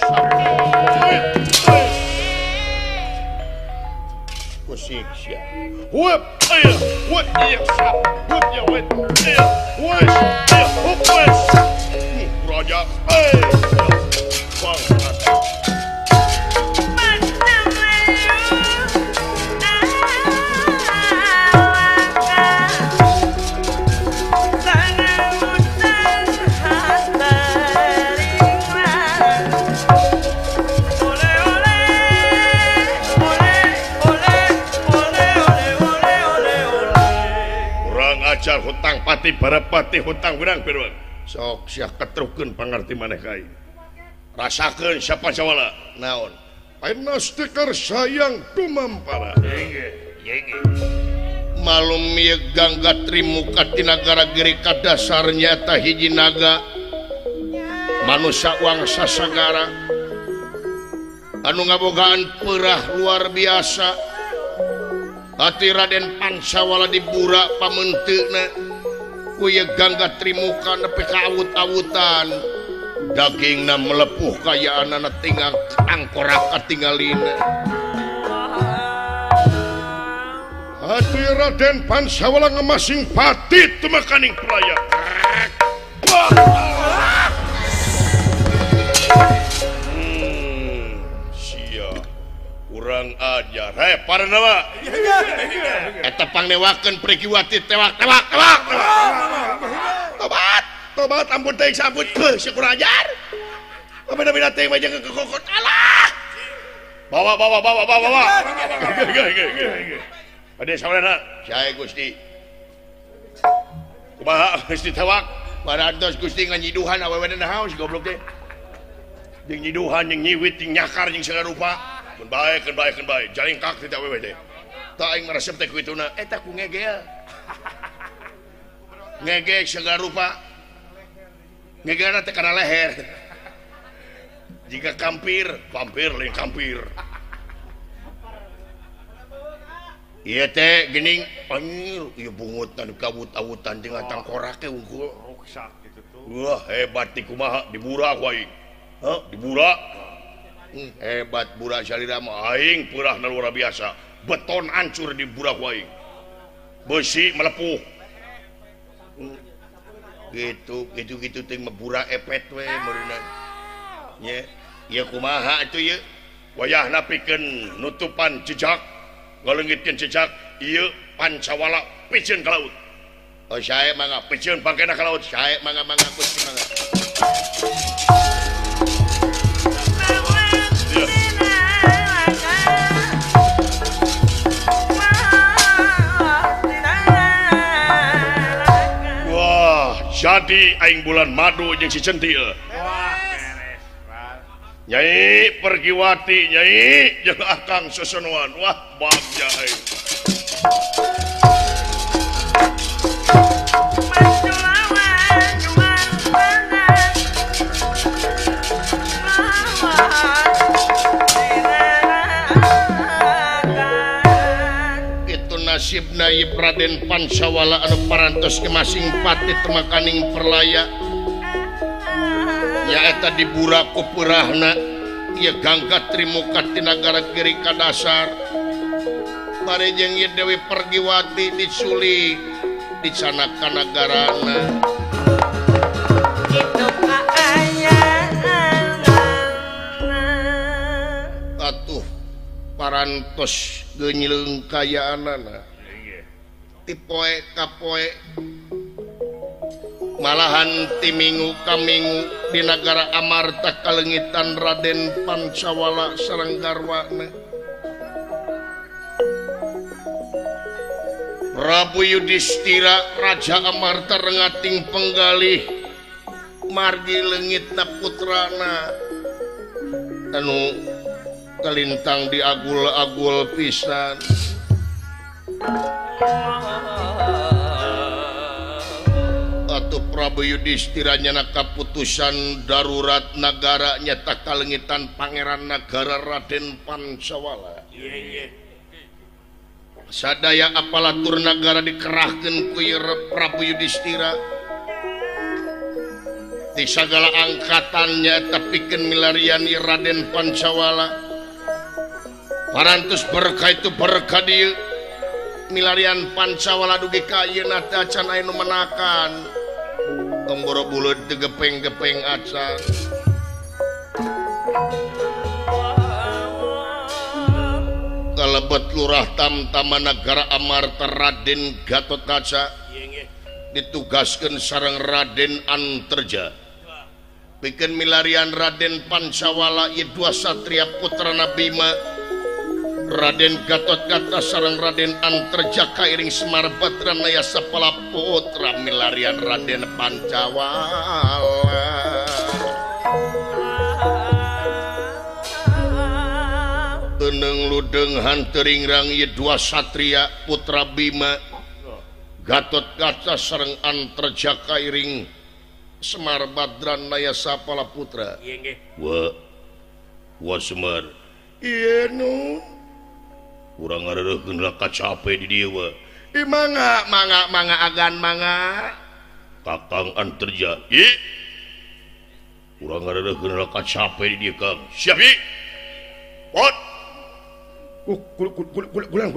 kusik siap wep wep ya sap wep ya wep wes wes raja bang ajar hutang pati barapati hutang urang piruan sok sia ketrukeun pangarti maneh kai rasakeun siapa Pancawala naon ayeuna stikar sayang tumampara malum ieu gangga trimuka ti nagara geri kadasar nyata hiji naga manusia wangsa sagara anu ngabogaan peurah luar biasa hati Raden Pancawala dibura pamenteuna ku ieu gangga trimuka nepi ka awut-awutan dagingna melepuh kayaanana tinggal angkoraka tinggalina hati Raden Pancawala ngemasing pati tumakaning pelaya sia kurang ajar para nama eta pangnewakeun Pregiwati tewak tobat ampun teh sabut si kurang ajar beda-beda teh mah jeung kekokot alah bawa ade saudara sae Gusti kumaha Gusti tewak parantos Gusti nganyiduhan awewe dana haus goblok teh jeung nyiduhan jeung nyiwit jeung nyakar jeung segala rupa keun bae jalingkak teh awewe teh tah aing ngaresep teh kituna eta ku ngegel segala rupa ngegelna teh kana leher jika vampir lain kampir iya teh geuning anjir ieu bungutan kabut-awutan jeung tangkorake unggul ruksak gitu tuh wah hebat ti kumaha dibura ku aing dibura hebat bura salira mah aing peurahna luar biasa beton hancur dibura ku aing besi melepuh gitu teh mebura epet we meureunna nya ieu kumaha atuh ieu wayahna pikeun nutupan jejak ngaleungitkeun jejak ieu Pancawala piceun ka laut oh sae mangga piceun pangkena ka laut sae mangga Gusti mangga jadi aing bulan madu jeung si centil Nyai Pergiwati Nyai jeung Akang Sesonoan wah bagja aing nasibna ieu Raden Pancawala anu parantos ke masing pati temakaning perlaya nyaeta dibura ku peurahna ieu gangga trimuka ti nagara geri kadasar bari jeung ieu Dewi Pergiwati diculik dicanakan nagarana itu kaayaan atuh parantos geunyileung kayaanana ti poe ka poe malahan ti minggu ka minggu di nagara Amarta kalengitan Raden Pancawala sareng garwana Prabu Yudhistira Raja Amarta rengating penggalih margi leungitna putrana anu kalintang di agul-agul pisan atuh Prabu Yudhistira nyana kaputusan darurat nagara nyata kalengitan pangeran nagara Raden Pancawala sadaya apalatur nagara dikerahkeun ku Prabu Yudhistira di segala angkatannya tapikeun milarian Raden Pancawala parantos berkah itu berkah dieu milarian Pancawala dugi ka ayeuna teh acan aya nu menakan tong boro-buleud teu gepeng-gepeng acan kalebet lurah tamtama nagara Amarta Raden Gatotkaca ditugaskeun sareng Raden Anterja pikeun milarian Raden Pancawala ieu dua satria putrana Bima Raden Gatot-Kaca sareng Raden Antarjaka iring Semar Badranaya sapala putra milarian Raden Pancawala. Teneng ludeng hantering rang ye dua satria putra Bima Gatot-Kaca sareng Antarjaka iring Semar Badranaya sapala putra. Iya nggih. Wa Semar. Iya nu. Urang ngareureun raka capek di dieu we. Mangga agan mangga. Kakang Antarja. Ih. Urang ngareureun raka capek di dieu Kang. Siap ih. Bot. Kulan.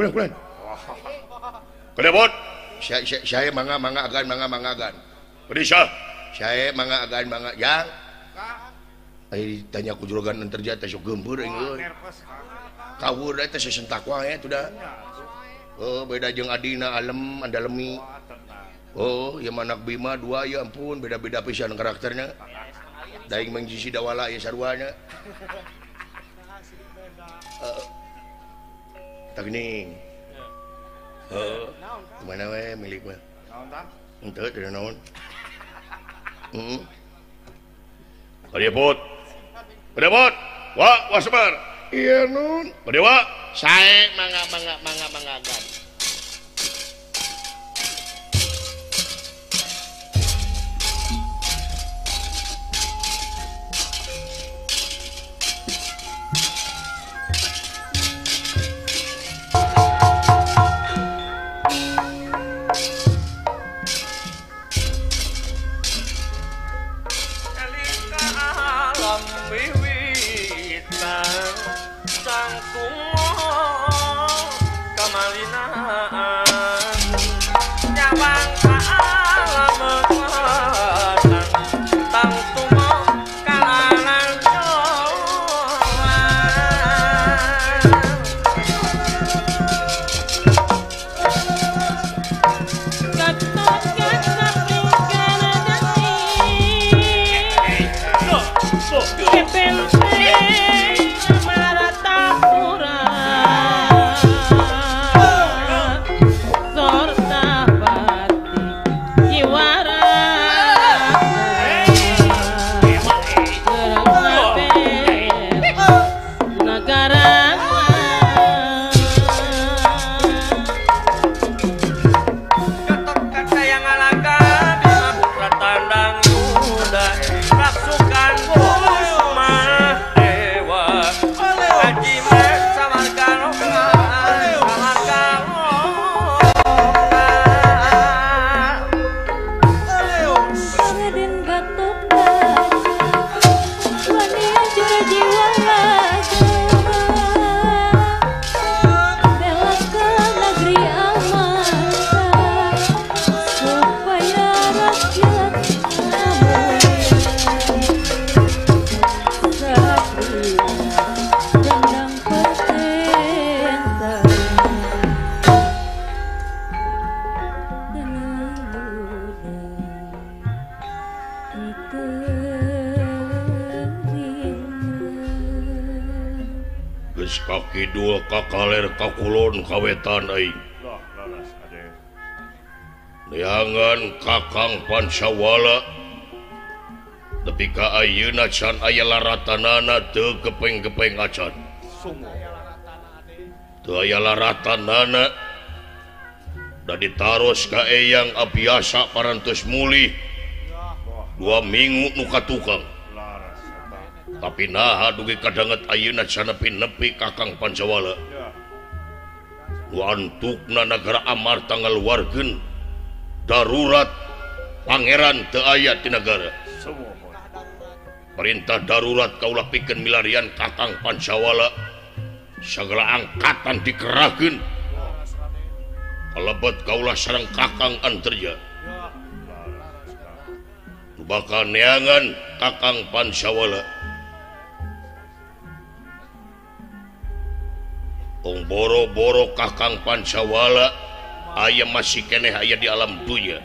Kada bot. Saya mangga agan. Pedisa. Saya mangga agan mangga yang. Ai tanya ku juragan Antarja teh sok geumpeur aing euy. Kawur eta sesentak wae tuh. Oh beda jeung adina Alem Andalemi. Oh ieu anak Bima dua ya ampun beda-beda pisan karakternya. Daing mengjisi dawala ya sarwana. Tak geuning. Mana we milik mah? Naon tah? Henteu teu naon. Kadepot. Wah Semar. Iya nun. Padewa. Sae mangga agan. Kidul kakaler kakulon kawetan aing. Neangan Kakang Pancawala tapi ka ayeuna can aya laratanana teu gepeng-gepeng acan. Teu aya laratanana da ditaros ka eyang abiasa parantos mulih 2 minggu nu katukang. Tapi naha dugi kadanget ayeuna can nepi Kakang Pancawala. Nu antukna nagara Amarta ngaluarkeun darurat pangeran teu aya ti nagara. Perintah darurat kaulah pikeun milarian Kakang Pancawala. Sagala angkatan dikerahkeun. Kalebet kaulah sareng Kakang Antarja. Bakal neangan Kakang Pancawala. Ong boro-boro Kakang Pancawala aya masih keneh aya di alam dunia.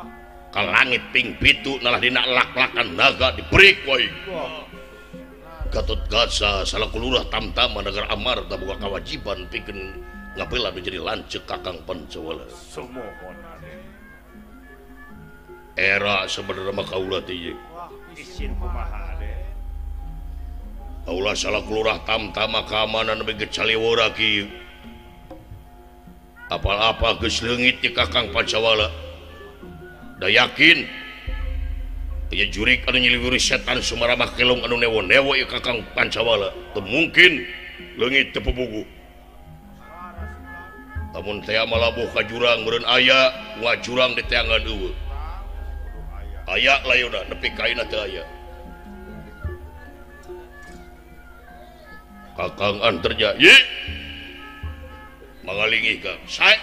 Ka langit ping pitu nalah dina lak-lakan naga dibreak wae. Gatot Kaca salaku lurah tamtama negara Amarta boga kewajiban pikeun ngapela menjadi lancek Kakang Pancawala. Sumohon Raden. Era sebenarnya mah kaula teh Izin kumaha Raden. Aula salaku lurah tamtama keamanan bege caliwara kieu. Apal-apa geus leungit ti Kakang Pancawala. Da yakin aya jurik anu nyiliwiri setan sumaramah kelong anu newo-newo ieu Kakang Pancawala. Teu mungkin leungit teu pubugu. Lamun teh malabuh ka jurang meureun aya ngajurang di teangan eueuh. Aya layuna nepi ka ayeuna teu aya. Kakang Antarja, ye. Mangalingih ka. Sae.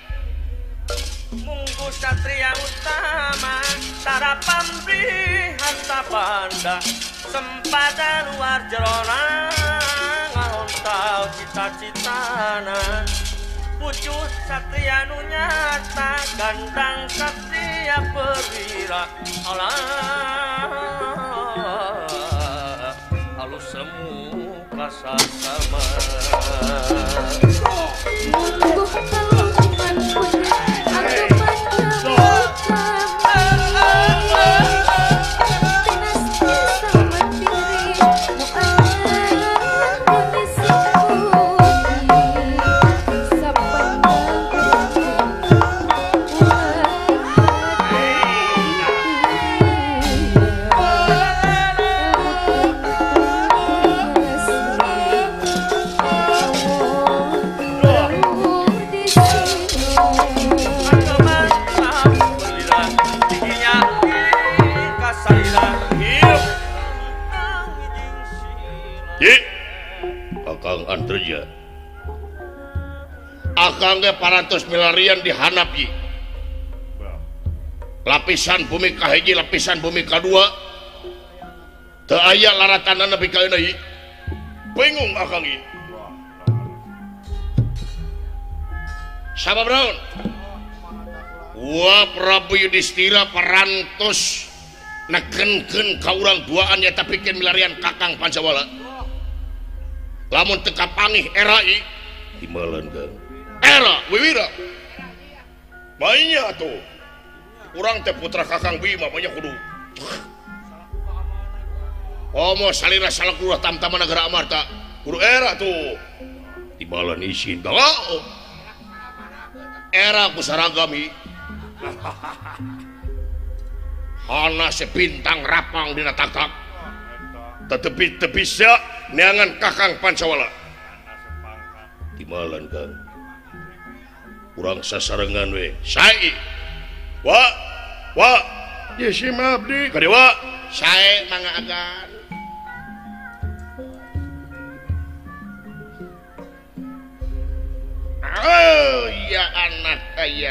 Munggu satria utama tarapan harta banda sempadan luar jerona ngarontau cita-citana wujud satria nu nyata gandang satria perwira Allah halus semu kasasama Munggu kaluman punya aku Antarja Akang ge parantos milarian dihanap Yi lapisan bumi kahiji lapisan bumi kadua teu aya laratanana nepi ka ayeuna Yi bingung Akang Yi sababaraon wa Prabu Yudhistira parantos nekenkeun ka urang duaan nya tapi pikeun milarian Kakang Pancawala lamun teka pangih era I timbalan Kang era wiwira mainnya tuh urang teh putra Kakang Bima banyak kudu mau salira salaku tamtama negara Amarta kudu era tuh timbalan isin Kang era kusaragami hana sepintang rapang dina taktak tetapi bisa neangan Kakang Pancawala timalan Kang urang sasarengan we sae wa ye si mabdi kadewa sae mangga agan oh ya anak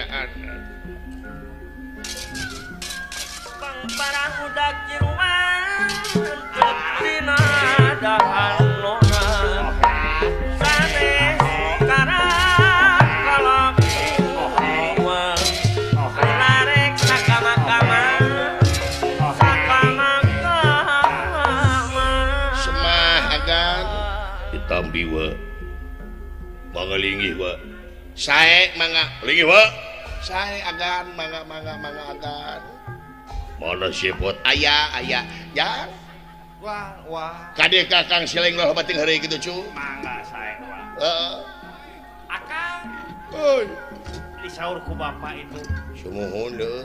para budak jiruan dina dahan lona sane karang kalakuan larek sakama-kama semahagan ditambi wa mangalingih wa sae mangga lingih wa sae agan mangga agan mana sipot aya ya wah kade Kakang sileng loh bating hari gitu cu Mangga sae wah Akang oi disaur ku bapak itu sumuhun deuh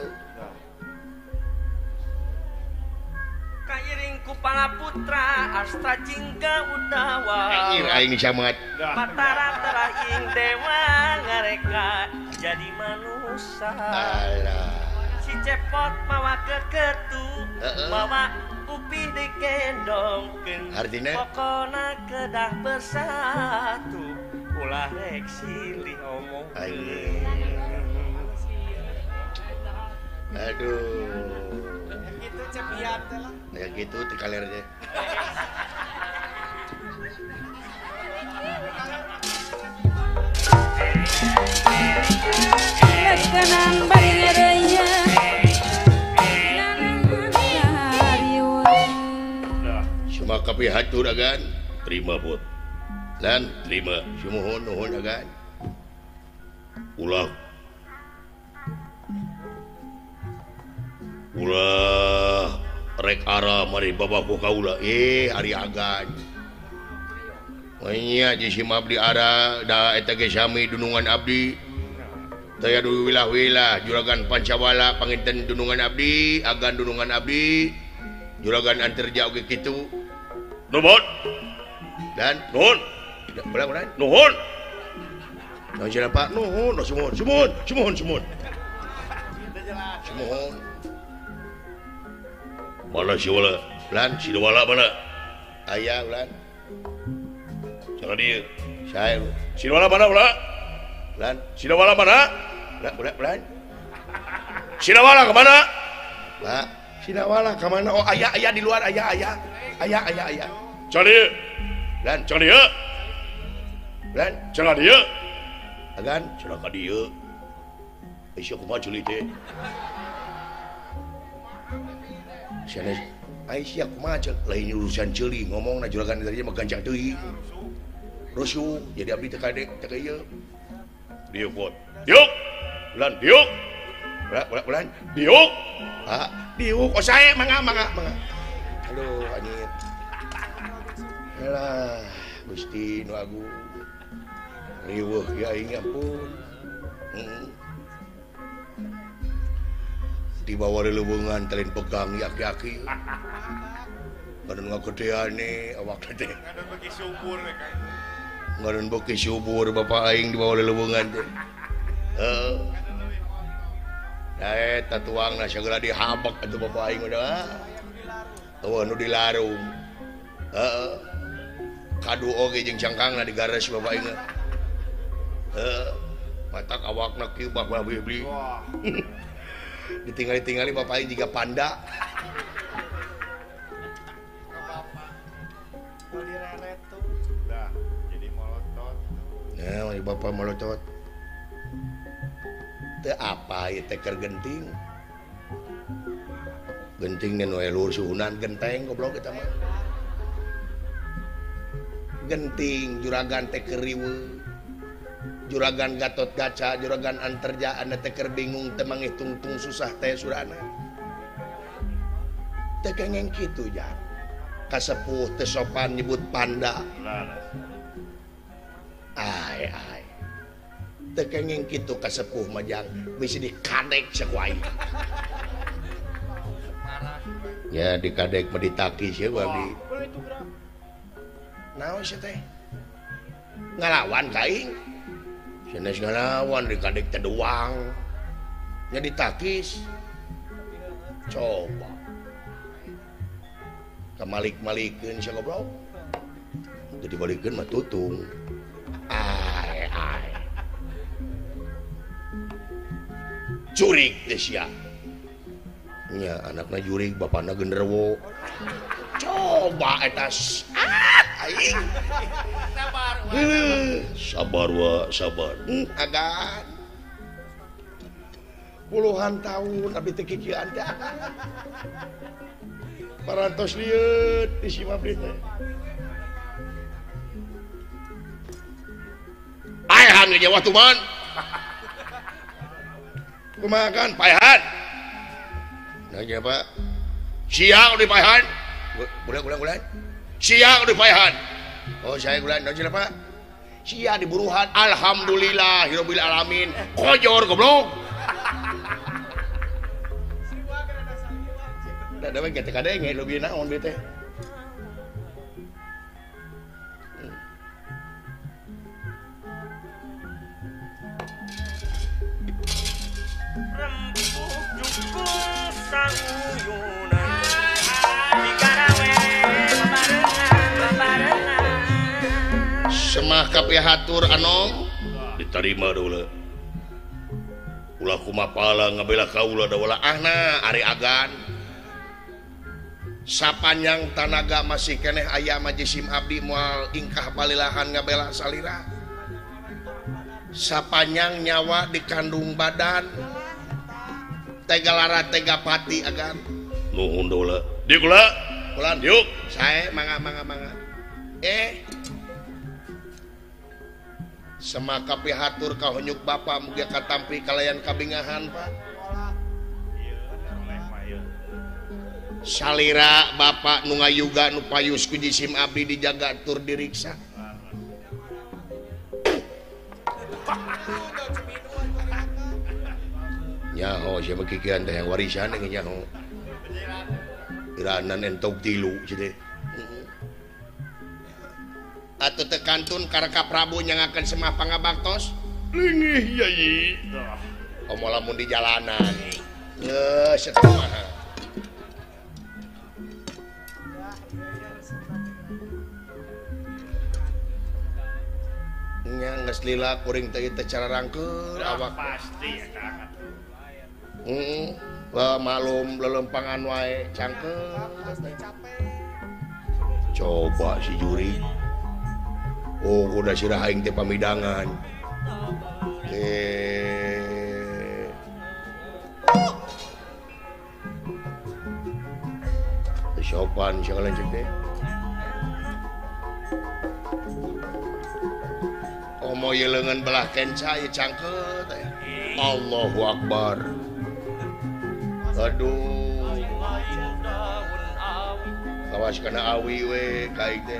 kairing ku palaputra Astra Jingga Udawa anjir aing camat Matara teraing dewa ngareka jadi manusia alah si cepot mawa keketu mawa upih digendongkeun artina pokona kedah bersatu ulah rek silih omong aduh Gitu cepian teh lah. ya gitu ti kalernya Kenang barireunya cuma kapi hatur agan terima bot dan terima sumuhun nuhun agan ulah rek ara mari babaku kaula ari agan nya jisim abdi ara da eta ge sami dunungan abdi daya dulu wilah-wilah juragan Pancawala panginten dunungan abdi agan dunungan abdi juragan antarja oge kitu nuhun dan nuhun belah nuhun nah siapa nuhun sumuhun mana si wala lan si wala mana ayah lan jangan dia saya si wala mana wala lan si wala mana lan si wala ke mana pak si wala ke mana oh ayah di luar ayah cari lan cari dia lan cari dia agan celaka dia isya kumaha culi teh sana Aisyah kumaha lain urusan ceuli ngomongna juragan tadi mah gancang teuing rusuh jadi abdi teh kadek teh ieu diuk bot diuk lan diuk bulan diuk diuk oh saya mangga aduh anjir alah Gusti nu agung riweuh ya aing ampun di bawah lelubungan talin pegang yaki-yaki ngadon ngagedeane awak teh ngadon beki subur bapak aing di bawah lelubungan teh eta tuangna sagala dihabak atuh bapak aing udah eueuh nu dilarung kadu oge jeung cangkangna digares bapak aing matak awakna kieu bapak beli ditinggali bapak aing juga panda dah jadi molotot nah bapak molotot teu apa ieu teh keur genting dan we lur suhunan genteng goblok eta mah genting juragan teh keur riweuh juragan Gatot Kaca juragan Antarja anda teh keur bingung teu manghitung-tung susah teh surana teu kengeng kitu jan kasepuh teu sopan nyebut panda ai teu kengeng kitu kasepuh mah jang bisi dikadek sakuai ya dikadek mah ditakis ya abdi naon sih teh ngalawan ka aing sanes ngalawan dikadek teh doang nya ditakis coba kamalik-malikeun sia goblok teu dibalikeun mah tutung ai jurig teh sia nya anakna jurig bapana genderuwo coba eta aing sabar agan puluhan tahun abdi teh kikieuan teh parantos lieur di si abdi teh paehan ge Jawa tuman kumaha kan paehan nanya Pak siang di paehan bulan siang di paehan oh saya bulan nanya Pak siang di buruhan alhamdulillah hirobbil alamin kojor goblok da we gete kadenge lobi naon be teh semah kapihatur anom diterima dulu ulah kumapala ngabela kaula da wala ahna ari agan sapanjang tanaga masih keneh aya majisim abdi moal ingkah balilahan ngabela salira sapanjang nyawa dikandung badan tega lara tega pati agan nuhun dola dikula Pulang yuk saya mangga semaka pihatur kahonyuk bapak mugia katampi kalayan kabingahan Pak salira bapak nu ngayuga nu payus ku jisim abdi dijaga tur diriksa nyaho siapa kikian teh yang warisan yang nyaho iranan entok tilu jadi atau tekantun kareka Prabu nyangakan semah pangabaktos lingih yai omolamun di jalanan setengah nya geus lila kuring teh teh cara rangkeul awak pasti eta malum lelempangan wae cangkeul coba si juri kuda sirah aing teh pamidangan sopan siapa lanjut deh omo yelengan belah kenca ya cangkeut Allahu Akbar aduh kawas kana awi we kaik teh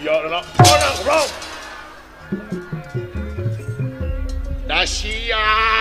Dah siap